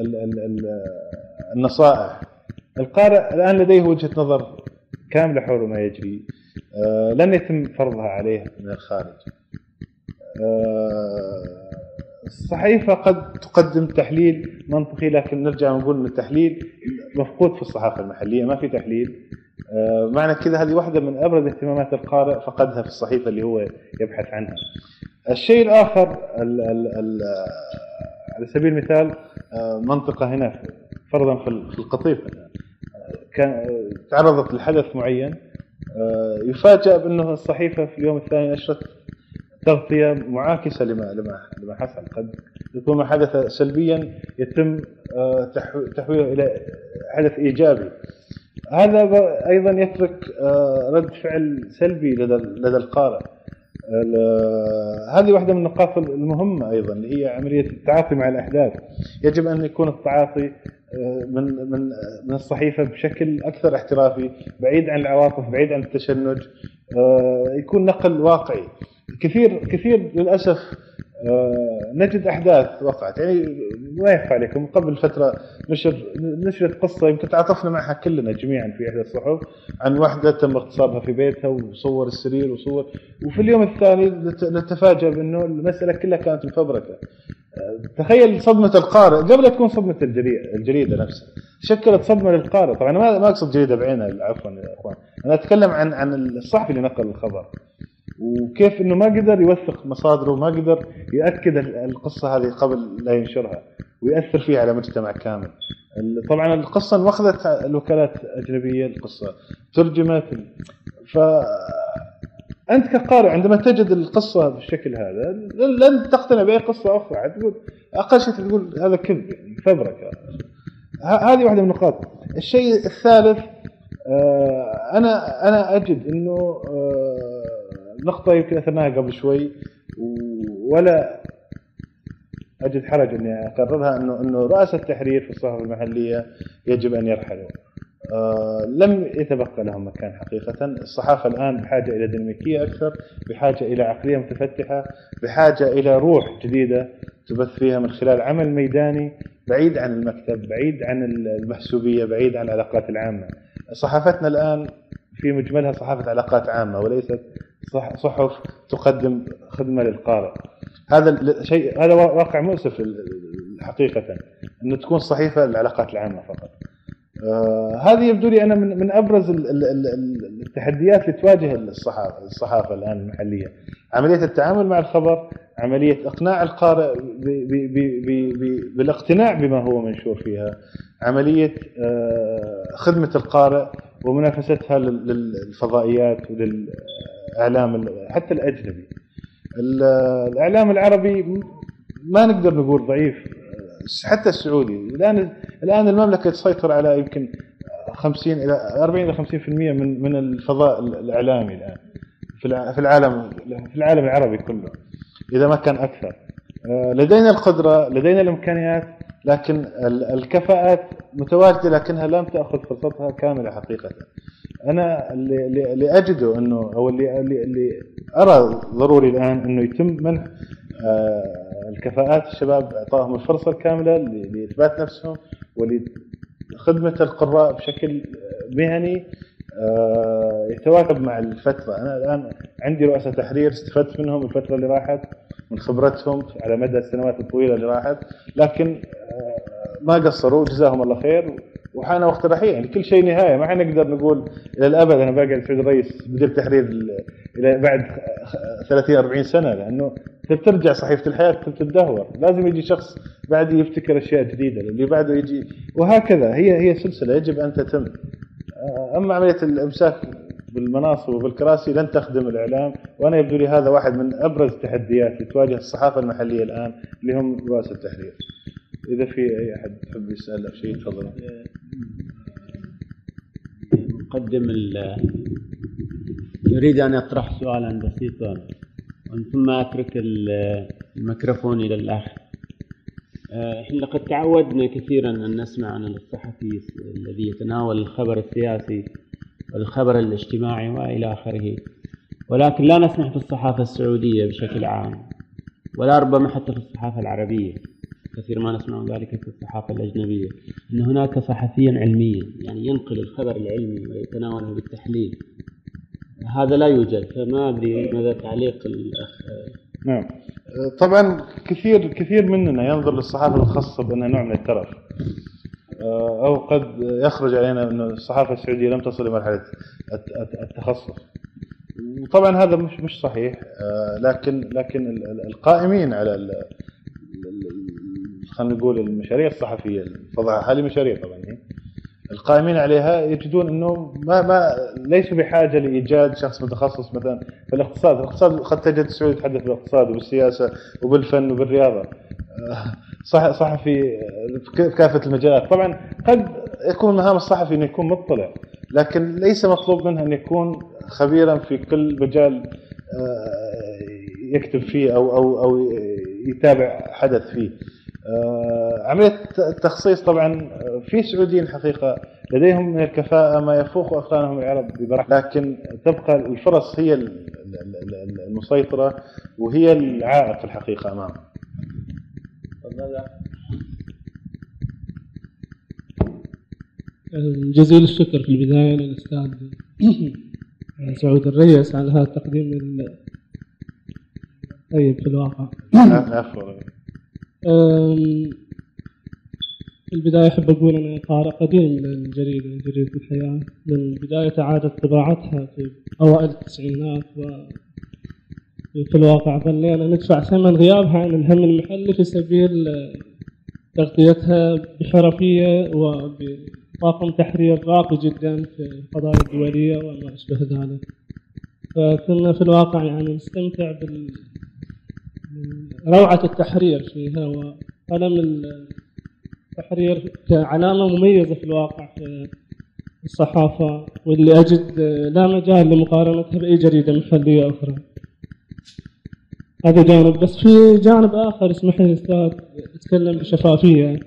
النصائح. القارئ الآن لديه وجهة نظر كاملة حول ما يجري، لن يتم فرضها عليه من الخارج. الصحيفة قد تقدم تحليل منطقي، لكن نرجع ونقول أن التحليل مفقود في الصحافة المحلية، ما في تحليل. معنى كذا هذه واحدة من أبرز اهتمامات القارئ فقدها في الصحيفة اللي هو يبحث عنها. الشيء الآخر على سبيل المثال منطقة هنا فرضا في القطيف كان تعرضت لحدث معين، يفاجأ بأنه الصحيفة في اليوم الثاني نشرت تغطية معاكسة لما حصل. قد يكون ما حدث سلبيا يتم تحويله إلى حدث إيجابي. هذا أيضا يترك رد فعل سلبي لدى القارئ. هذه واحدة من النقاط المهمة أيضا اللي هي عملية التعاطي مع الأحداث. يجب أن يكون التعاطي من الصحيفة بشكل أكثر احترافي، بعيد عن العواطف، بعيد عن التشنج، يكون نقل واقعي. كثير للأسف نجد أحداث وقعت، يعني ما يخفى عليكم قبل فترة نشرت قصة يمكن تعاطفنا معها كلنا جميعا في إحدى الصحف عن واحدة تم اغتصابها في بيتها وصور السرير وفي اليوم الثاني نتفاجأ بأنه المسألة كلها كانت مفبركة. تخيل صدمة القارئ قبل تكون صدمة الجريدة نفسها، شكلت صدمة للقارئ. طبعا ما أقصد جريدة بعينها، عفوا يا أخوان، أنا أتكلم عن الصحفي اللي نقل الخبر وكيف انه ما قدر يوثق مصادره وما قدر يأكد القصة هذه قبل لا ينشرها ويأثر فيها على مجتمع كامل. طبعا القصة انأخذت الوكالات أجنبية، القصة ترجمت. فأنت كقارئ عندما تجد القصة بالشكل هذا لن تقتنع بأي قصة أخرى، تقول أقل شيء تقول هذا كذب، يعني فبركة. هذه واحدة من النقاط. الشيء الثالث، أنا أجد أنه نقطة يمكن أثرناها قبل شوي ولا أجد حرج أني أقررها، أنه رؤساء التحرير في الصحف المحلية يجب أن يرحلوا. لم يتبقى لهم مكان حقيقة. الصحافة الآن بحاجة إلى ديناميكية أكثر، بحاجة إلى عقلية متفتحة، بحاجة إلى روح جديدة تبث فيها من خلال عمل ميداني بعيد عن المكتب، بعيد عن المحسوبية، بعيد عن العلاقات العامة. صحافتنا الآن في مجملها صحافة علاقات عامة وليست صحف تقدم خدمة للقارئ. هذا واقع مؤسف الحقيقة، أنه تكون صحيفة للعلاقات العامة فقط. هذه يبدو لي أنا من أبرز التحديات اللي تواجه الصحافة الآن المحلية، عملية التعامل مع الخبر، عملية إقناع القارئ بالاقتناع بما هو منشور فيها، عملية خدمة القارئ ومنافستها للفضائيات وللإعلام حتى الأجنبي. الإعلام العربي ما نقدر نقول ضعيف، حتى السعودي. الآن المملكة تسيطر على يمكن 40 إلى 50% من الفضاء الإعلامي الآن في العالم العربي كله، إذا ما كان أكثر. لدينا القدرة، لدينا الإمكانيات، لكن الكفاءات متواجدة لكنها لم تأخذ فرصتها كاملة حقيقة. أنا اللي أجده أو اللي أرى ضروري الآن أنه يتم منح الكفاءات الشباب، إعطائهم الفرصة الكاملة لإثبات نفسهم ولخدمة القراء بشكل مهني يتواكب مع الفترة. أنا الآن عندي رؤساء تحرير استفدت منهم الفترة اللي راحت، من خبرتهم على مدى السنوات الطويلة اللي راحت، لكن ما قصروا، جزاهم الله خير. وحان وقت الرحيل، يعني كل شيء نهاية، ما حنقدر نقول إلى الأبد أنا باقي سعود الرئيس مدير تحرير إلى بعد 30-40 سنة، لأنه ترجع صحيفة الحياة تتدهور، لازم يجي شخص بعد يبتكر أشياء جديدة، اللي بعده يجي، وهكذا هي سلسلة يجب أن تتم. أما عملية الإمساك بالمناصب وبالكراسي لن تخدم الإعلام، وأنا يبدو لي هذا واحد من أبرز التحديات اللي تواجه الصحافة المحلية الآن، اللي هم رؤساء التحرير. إذا في أي أحد يحب يسأل شيء تفضل. مقدم يريد أن يطرح سؤالا بسيطا ثم أترك الميكروفون إلى الأخ. إحنا لقد تعودنا كثيرا أن نسمع عن الصحفي الذي يتناول الخبر السياسي والخبر الاجتماعي وإلى آخره، ولكن لا نسمع في الصحافة السعودية بشكل عام، ولا ربما حتى في الصحافة العربية، كثير ما نسمع ذلك في الصحافة الأجنبية، أن هناك صحفيا علميا يعني ينقل الخبر العلمي ويتناوله بالتحليل. هذا لا يوجد، فما أدري ماذا تعليق الأخ. نعم، طبعا كثير مننا ينظر للصحافة الخاصة بأنها نوع من الترف، أو قد يخرج علينا أن الصحافة السعودية لم تصل لمرحلة التخصص، وطبعا هذا مش صحيح. لكن القائمين على خلينا نقول المشاريع الصحفية، هذه مشاريع طبعا القائمين عليها يجدون انه ما ليسوا بحاجه لايجاد شخص متخصص مثلا في الاقتصاد قد تجد السعودي يتحدث بالاقتصاد وبالسياسه وبالفن وبالرياضه، صحفي في كافه المجالات. طبعا قد يكون مهام الصحفي انه يكون مطلع، لكن ليس مطلوب منه ان يكون خبيرا في كل مجال يكتب فيه او يتابع حدث فيه. عملية التخصيص طبعا في سعوديين حقيقة لديهم من الكفاءة ما يفوق أقرانهم العرب بمراحل، لكن تبقى الفرص هي المسيطرة وهي العائق الحقيقة أمامهم. جزيل الشكر في البداية للأستاذ سعود الريس على هذا التقديم الطيب في الواقع. عفوا. في البداية أحب أقول أنا قارئ قديم للجريدة الحياة من بداية إعادة طباعتها في أوائل التسعينات، وفي الواقع ظلينا ندفع ثمن غيابها عن الهم المحلي في سبيل تغطيتها بحرفية وبطاقم تحرير راقي جدا في القضايا الدولية وما أشبه ذلك. فكنا في الواقع يعني نستمتع روعة التحرير فيها، وقلم التحرير كعلامة مميزة في الواقع في الصحافة، واللي أجد لا مجال لمقارنتها بأي جريدة محلية أخرى. هذا جانب. بس في جانب آخر اسمح لي أستاذ أتكلم بشفافية.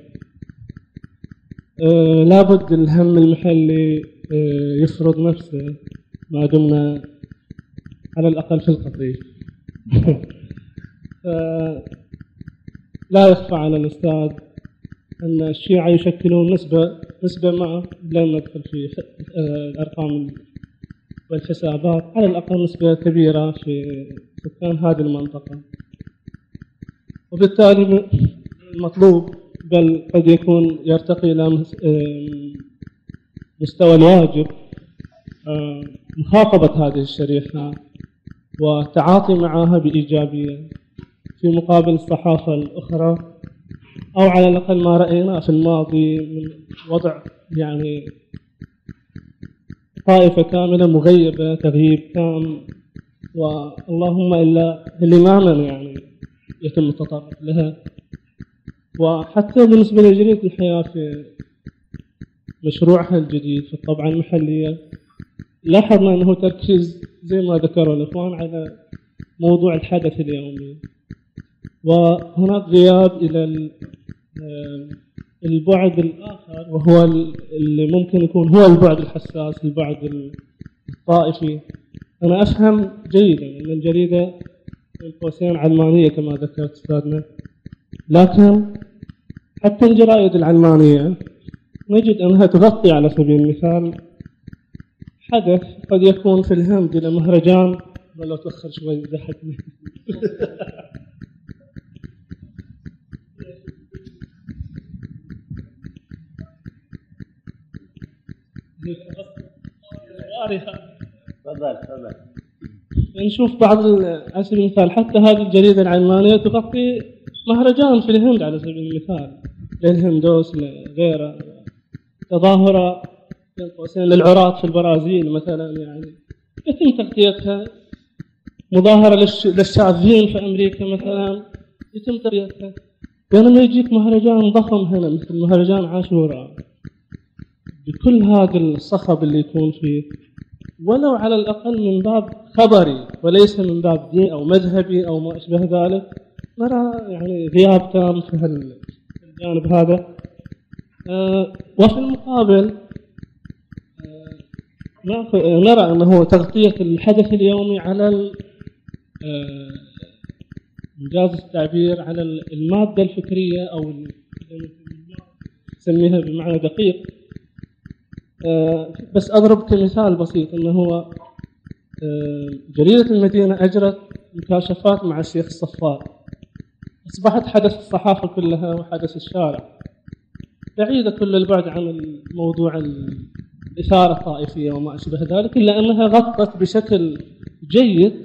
لابد الهم المحلي يفرض نفسه ما دمنا على الأقل في القطيف. لا يخفى على الأستاذ أن الشيعة يشكلون نسبة ما، لن ندخل في الأرقام والحسابات، على الأقل نسبة كبيرة في سكان هذه المنطقة، وبالتالي المطلوب بل قد يكون يرتقي إلى مستوى الواجب مخاطبة هذه الشريحة والتعاطي معها بإيجابية في مقابل الصحافة الأخرى، أو على الأقل ما رأيناه في الماضي من وضع يعني طائفة كاملة مغيبة تغييب تام، واللهم إلا الإمامة يعني يتم التطرق لها. وحتى بالنسبة لجريدة الحياة في مشروعها الجديد في الطبعة المحلية لاحظنا أنه تركيز زي ما ذكروا الإخوان على موضوع الحدث اليومي، وهناك غياب إلى البعد الآخر وهو اللي ممكن يكون هو البعد الحساس، البعد الطائفي. أنا أفهم جيدا أن الجريدة بين قوسين علمانية كما ذكرت أستاذنا، لكن حتى الجرائد العلمانية نجد أنها تغطي على سبيل المثال حدث قد يكون في الهند إلى مهرجان، ولو تأخر شوي ضحكني. تفضل. نشوف بعض على سبيل المثال حتى هذه الجريدة العلمانية تغطي مهرجان في الهند على سبيل المثال للهندوس لغيره، تظاهرة بين قوسين للعراة في البرازيل مثلا، يعني يتم تغطيتها. مظاهرة للشاذين في أمريكا مثلا يتم تغطيتها، بينما يجيك مهرجان ضخم هنا مثل مهرجان عاشوراء بكل هذا الصخب اللي يكون فيه، ولو على الأقل من باب خبري وليس من باب دين أو مذهبي أو ما أشبه ذلك، نرى يعني غياب تام في الجانب هذا. وفي المقابل نرى أنه تغطية الحدث اليومي على إنجاز التعبير على المادة الفكرية أو نسميها بمعنى دقيق. بس أضرب كمثال بسيط أنه هو جريدة المدينة أجرت مكاشفات مع الشيخ الصفار أصبحت حدث الصحافة كلها وحدث الشارع بعيدة كل البعد عن الموضوع الإثارة الطائفية وما أشبه ذلك، إلا أنها غطت بشكل جيد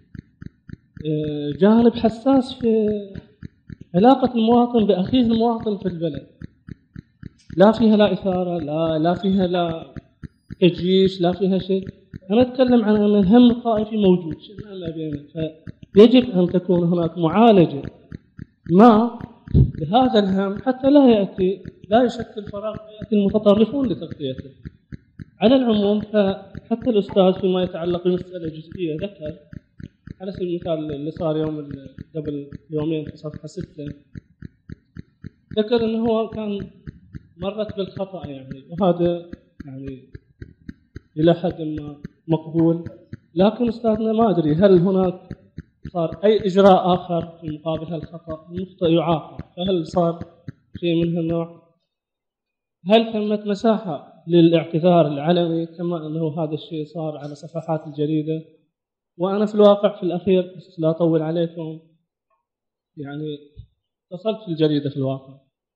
جانب حساس في علاقة المواطن بأخيه المواطن في البلد. لا فيها لا إثارة، لا فيها لا تجيش، لا فيها شيء. أنا أتكلم عن أن الهم الطائفي موجود شئنا بينه، فيجب أن تكون هناك معالجة ما لهذا الهم حتى لا يشكل فراغ يأتي المتطرفون لتغطيته. على العموم فحتى الأستاذ فيما يتعلق بمسألة جزئية ذكر على سبيل المثال اللي صار قبل يومين في صفحة 6 ذكر أنه هو كان مرت بالخطأ يعني، وهذا يعني إلى حد ما مقبول، لكن أستاذنا ما أدري هل هناك صار أي إجراء آخر في مقابل هالخطأ؟ المخطئ يعاقب، فهل صار شيء من هالنوع؟ هل ثمت مساحة للاعتذار العلني كما أنه هذا الشيء صار على صفحات الجريدة؟ وأنا في الواقع في الأخير لا أطول عليكم يعني اتصلت في الجريدة في الواقع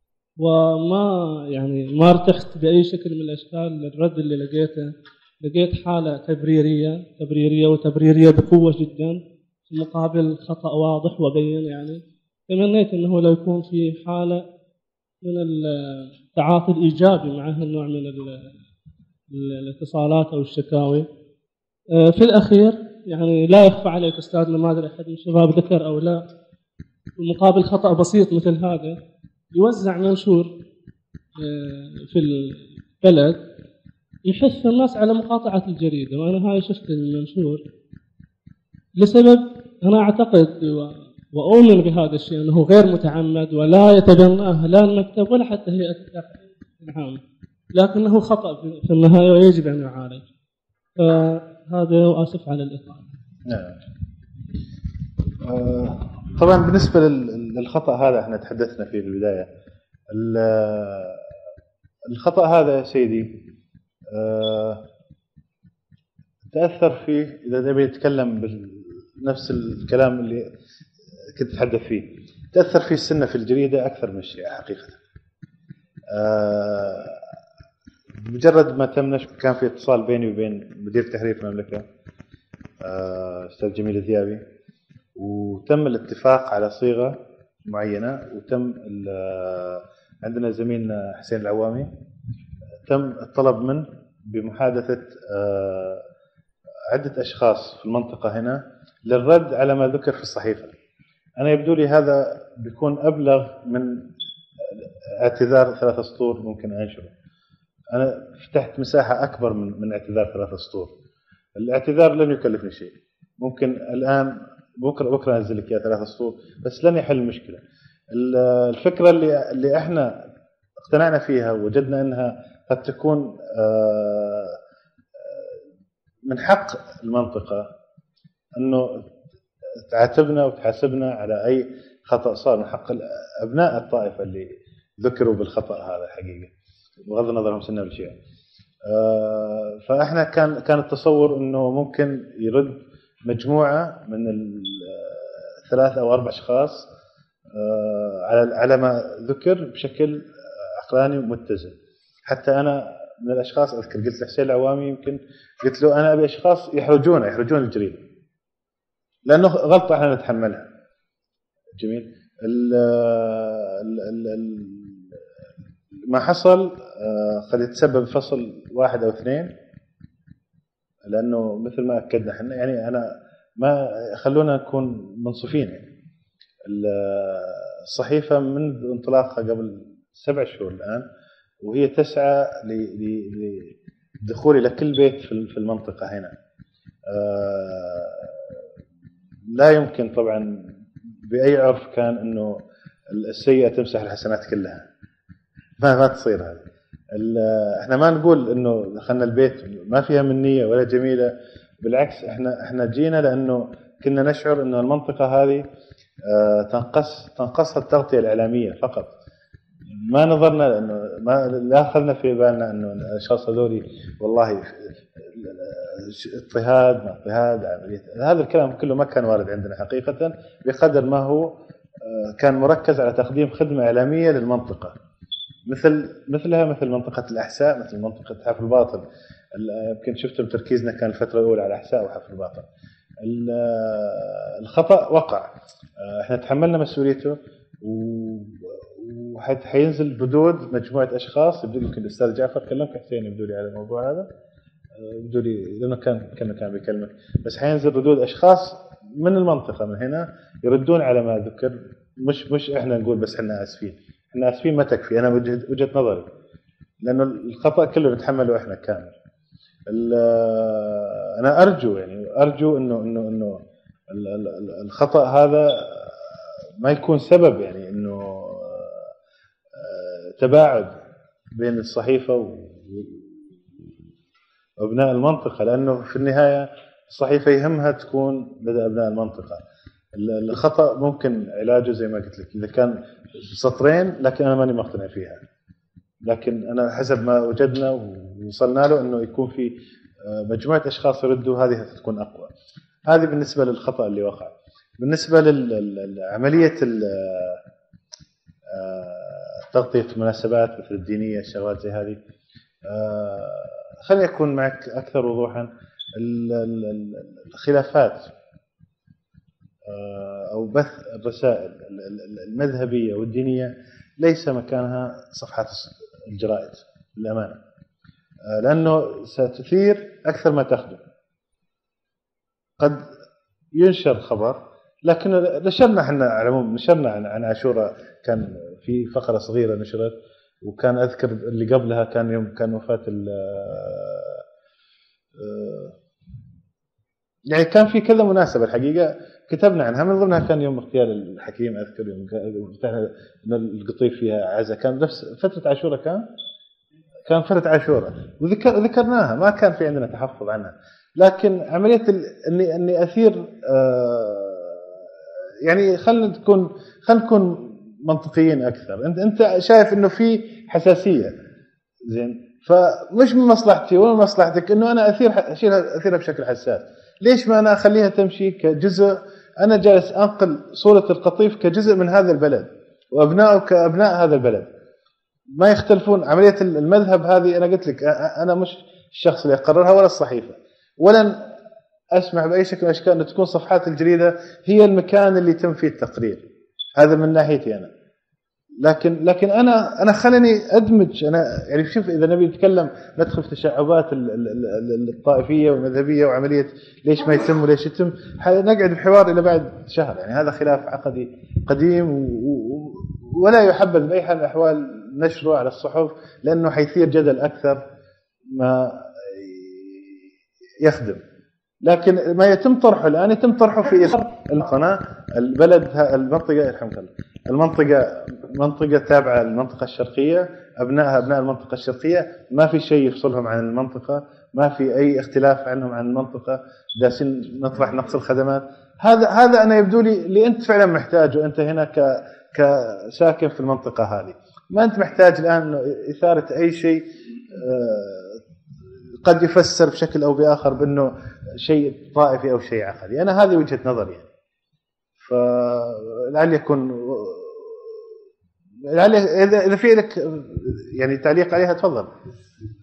وما ما ارتحت بأي شكل من الأشكال للرد اللي لقيت حالة تبريرية بقوة جدا في مقابل خطأ واضح وبين. يعني تمنيت أنه لو يكون في حالة من التعاطي الإيجابي مع هالنوع من الاتصالات أو الشكاوي. في الأخير يعني لا يخفى عليك أستاذنا، ما أدري أحد من الشباب ذكر أو لا، مقابل خطأ بسيط مثل هذا يوزع منشور في البلد يحث الناس على مقاطعة الجريدة، وأنا هاي شفت المنشور لسبب أنا أعتقد وأؤمن بهذا الشيء أنه غير متعمد ولا يتبناه لا المكتب ولا حتى هيئة التحقيق العامة، لكنه خطأ في النهاية ويجب أن يعالج. فهذا وآسف على الإطالة. نعم. طبعا بالنسبة للخطأ هذا احنا تحدثنا فيه في البداية. الخطأ هذا يا سيدي تأثر فيه إذا نبي نتكلم بنفس الكلام اللي كنت أتحدث فيه، تأثر فيه السنة في الجريدة أكثر من الشيء حقيقة. مجرد ما تم نشر كان في اتصال بيني وبين مدير تحرير المملكة أستاذ جميل الذيابي، وتم الاتفاق على صيغة معينة، وتم عندنا زميلنا حسين العوامي تم الطلب منه بمحادثة عدة أشخاص في المنطقة هنا للرد على ما ذكر في الصحيفة. أنا يبدو لي هذا بيكون أبلغ من اعتذار 3 سطور ممكن أنشره. أنا فتحت مساحة أكبر من اعتذار 3 سطور. الاعتذار لن يكلفني شيء، ممكن الآن بكرة أنزل لك 3 سطور، بس لن يحل المشكلة. الفكرة اللي احنا اقتنعنا فيها ووجدنا أنها قد تكون من حق المنطقة أنه تعاتبنا وتحاسبنا على أي خطأ صار، من حق أبناء الطائفة اللي ذكروا بالخطأ هذا حقيقة بغض النظر هم سنة بالشيء. فإحنا كان التصور أنه ممكن يرد مجموعة من 3 أو 4 أشخاص على ما ذكر بشكل عقلاني ومتزن. حتى أنا من الأشخاص أذكر قلت لحسين العوامي يمكن قلت له أنا أبي أشخاص يحرجون الجريدة لأنه غلطة إحنا نتحملها. جميل. ما حصل قد يتسبب فصل 1 أو 2، لأنه مثل ما أكدنا إحنا يعني أنا ما خلونا نكون منصفين. يعني الصحيفة منذ انطلاقها قبل 7 شهور الآن وهي تسعى للدخول إلى كل بيت في المنطقة هنا. لا يمكن طبعا بأي عرف كان أنه السيئة تمسح الحسنات كلها، ما تصير هذه. احنا ما نقول أنه دخلنا البيت ما فيها منية ولا جميلة، بالعكس احنا جينا لأنه كنا نشعر أن المنطقة هذه تنقصها التغطية الإعلامية فقط. ما نظرنا لأنه لا أخذنا في بالنا أنه الأشخاص هذولي والله اضطهاد ما اضطهاد عملية. هذا الكلام كله ما كان وارد عندنا حقيقة بقدر ما هو كان مركز على تقديم خدمة إعلامية للمنطقة، مثل منطقة الأحساء، مثل منطقة حفر الباطن. يمكن شفتم تركيزنا كان الفترة الأولى على الأحساء وحفر الباطن. الخطأ وقع، احنا تحملنا مسؤوليته، وحينزل ردود مجموعة أشخاص. يمكن الأستاذ جعفر كلمك حسين يبدولي على الموضوع هذا، يبدولي لأنه كان بيكلمك، بس حينزل ردود أشخاص من المنطقة من هنا يردون على ما ذكر. مش احنا نقول بس احنا آسفين ما تكفي. أنا وجهة نظري، لأنه الخطأ كله نتحمله احنا كامل. أنا أرجو إنه الخطأ هذا ما يكون سبب يعني إنه تباعد بين الصحيفة وأبناء المنطقة، لأنه في النهاية الصحيفة يهمها تكون لدى أبناء المنطقة. الخطأ ممكن علاجه زي ما قلت لك إذا كان سطرين، لكن أنا ماني مقتنع فيها. لكن أنا حسب ما وجدنا ووصلنا له إنه يكون في مجموعة أشخاص يردوا، هذه تكون أقوى. هذه بالنسبة للخطأ اللي وقع. بالنسبة لعملية تغطية المناسبات مثل الدينية، الشغلات زي هذه، خليني أكون معك أكثر وضوحا. الخلافات أو بث الرسائل المذهبية والدينية ليس مكانها صفحات الجرائد للأمانة، لأنه ستثير أكثر ما تخدم. قد ينشر خبر، لكن نشرنا احنا على العموم، نشرنا عن عاشوراء، كان في فقرة صغيرة نشرت، وكان أذكر اللي قبلها كان يوم كان وفاة يعني كان في كذا مناسبة الحقيقة كتبنا عنها. من ضمنها كان يوم اغتيال الحكيم، أذكر يوم فتحنا القطيف فيها عزا، كان نفس فترة عاشوراء، كان فترة عاشوراء وذكرناها، ما كان في عندنا تحفظ عنها. لكن عملية أني أثير يعني خلنا نكون منطقيين أكثر. أنت شايف إنه في حساسية، زين، فمش من مصلحتي ولا من مصلحتك إنه أنا أثيرها بشكل حساس. ليش ما أنا أخليها تمشي كجزء؟ أنا جالس أنقل صورة القطيف كجزء من هذا البلد، وأبنائه كأبناء هذا البلد، ما يختلفون. عملية المذهب هذه أنا قلت لك أنا مش الشخص اللي يقررها ولا الصحيفة، ولن أسمح بأي شكل من الأشكال أن تكون صفحات الجريدة هي المكان اللي يتم فيه التقرير. هذا من ناحيتي أنا. لكن أنا خلني أدمج. أنا يعني شوف، إذا نبي نتكلم ندخل في تشعبات الطائفية والمذهبية وعملية ليش ما يتم وليش يتم، نقعد بحوار إلى بعد شهر. يعني هذا خلاف عقدي قديم ولا يحبذ بأي حال من الأحوال نشره على الصحف، لأنه حيثير جدل أكثر ما يخدم. لكن ما يتم طرحه الآن يتم طرحه في إطار القناة. البلد المنطقة يرحمك الله، المنطقة منطقة تابعة للمنطقة الشرقية، أبناء المنطقة الشرقية، ما في شيء يفصلهم عن المنطقة، ما في أي اختلاف عنهم عن المنطقة. جالسين نطرح نقص الخدمات. هذا أنا يبدو لي اللي أنت فعلا محتاجه. أنت هنا كساكن في المنطقة هذه، ما أنت محتاج الآن إثارة أي شيء قد يفسر بشكل أو بآخر بأنه شيء طائفي أو شيء عقدي. أنا هذه وجهة نظري يعني. فلعل يكون إذا في لك يعني تعليق عليها تفضل.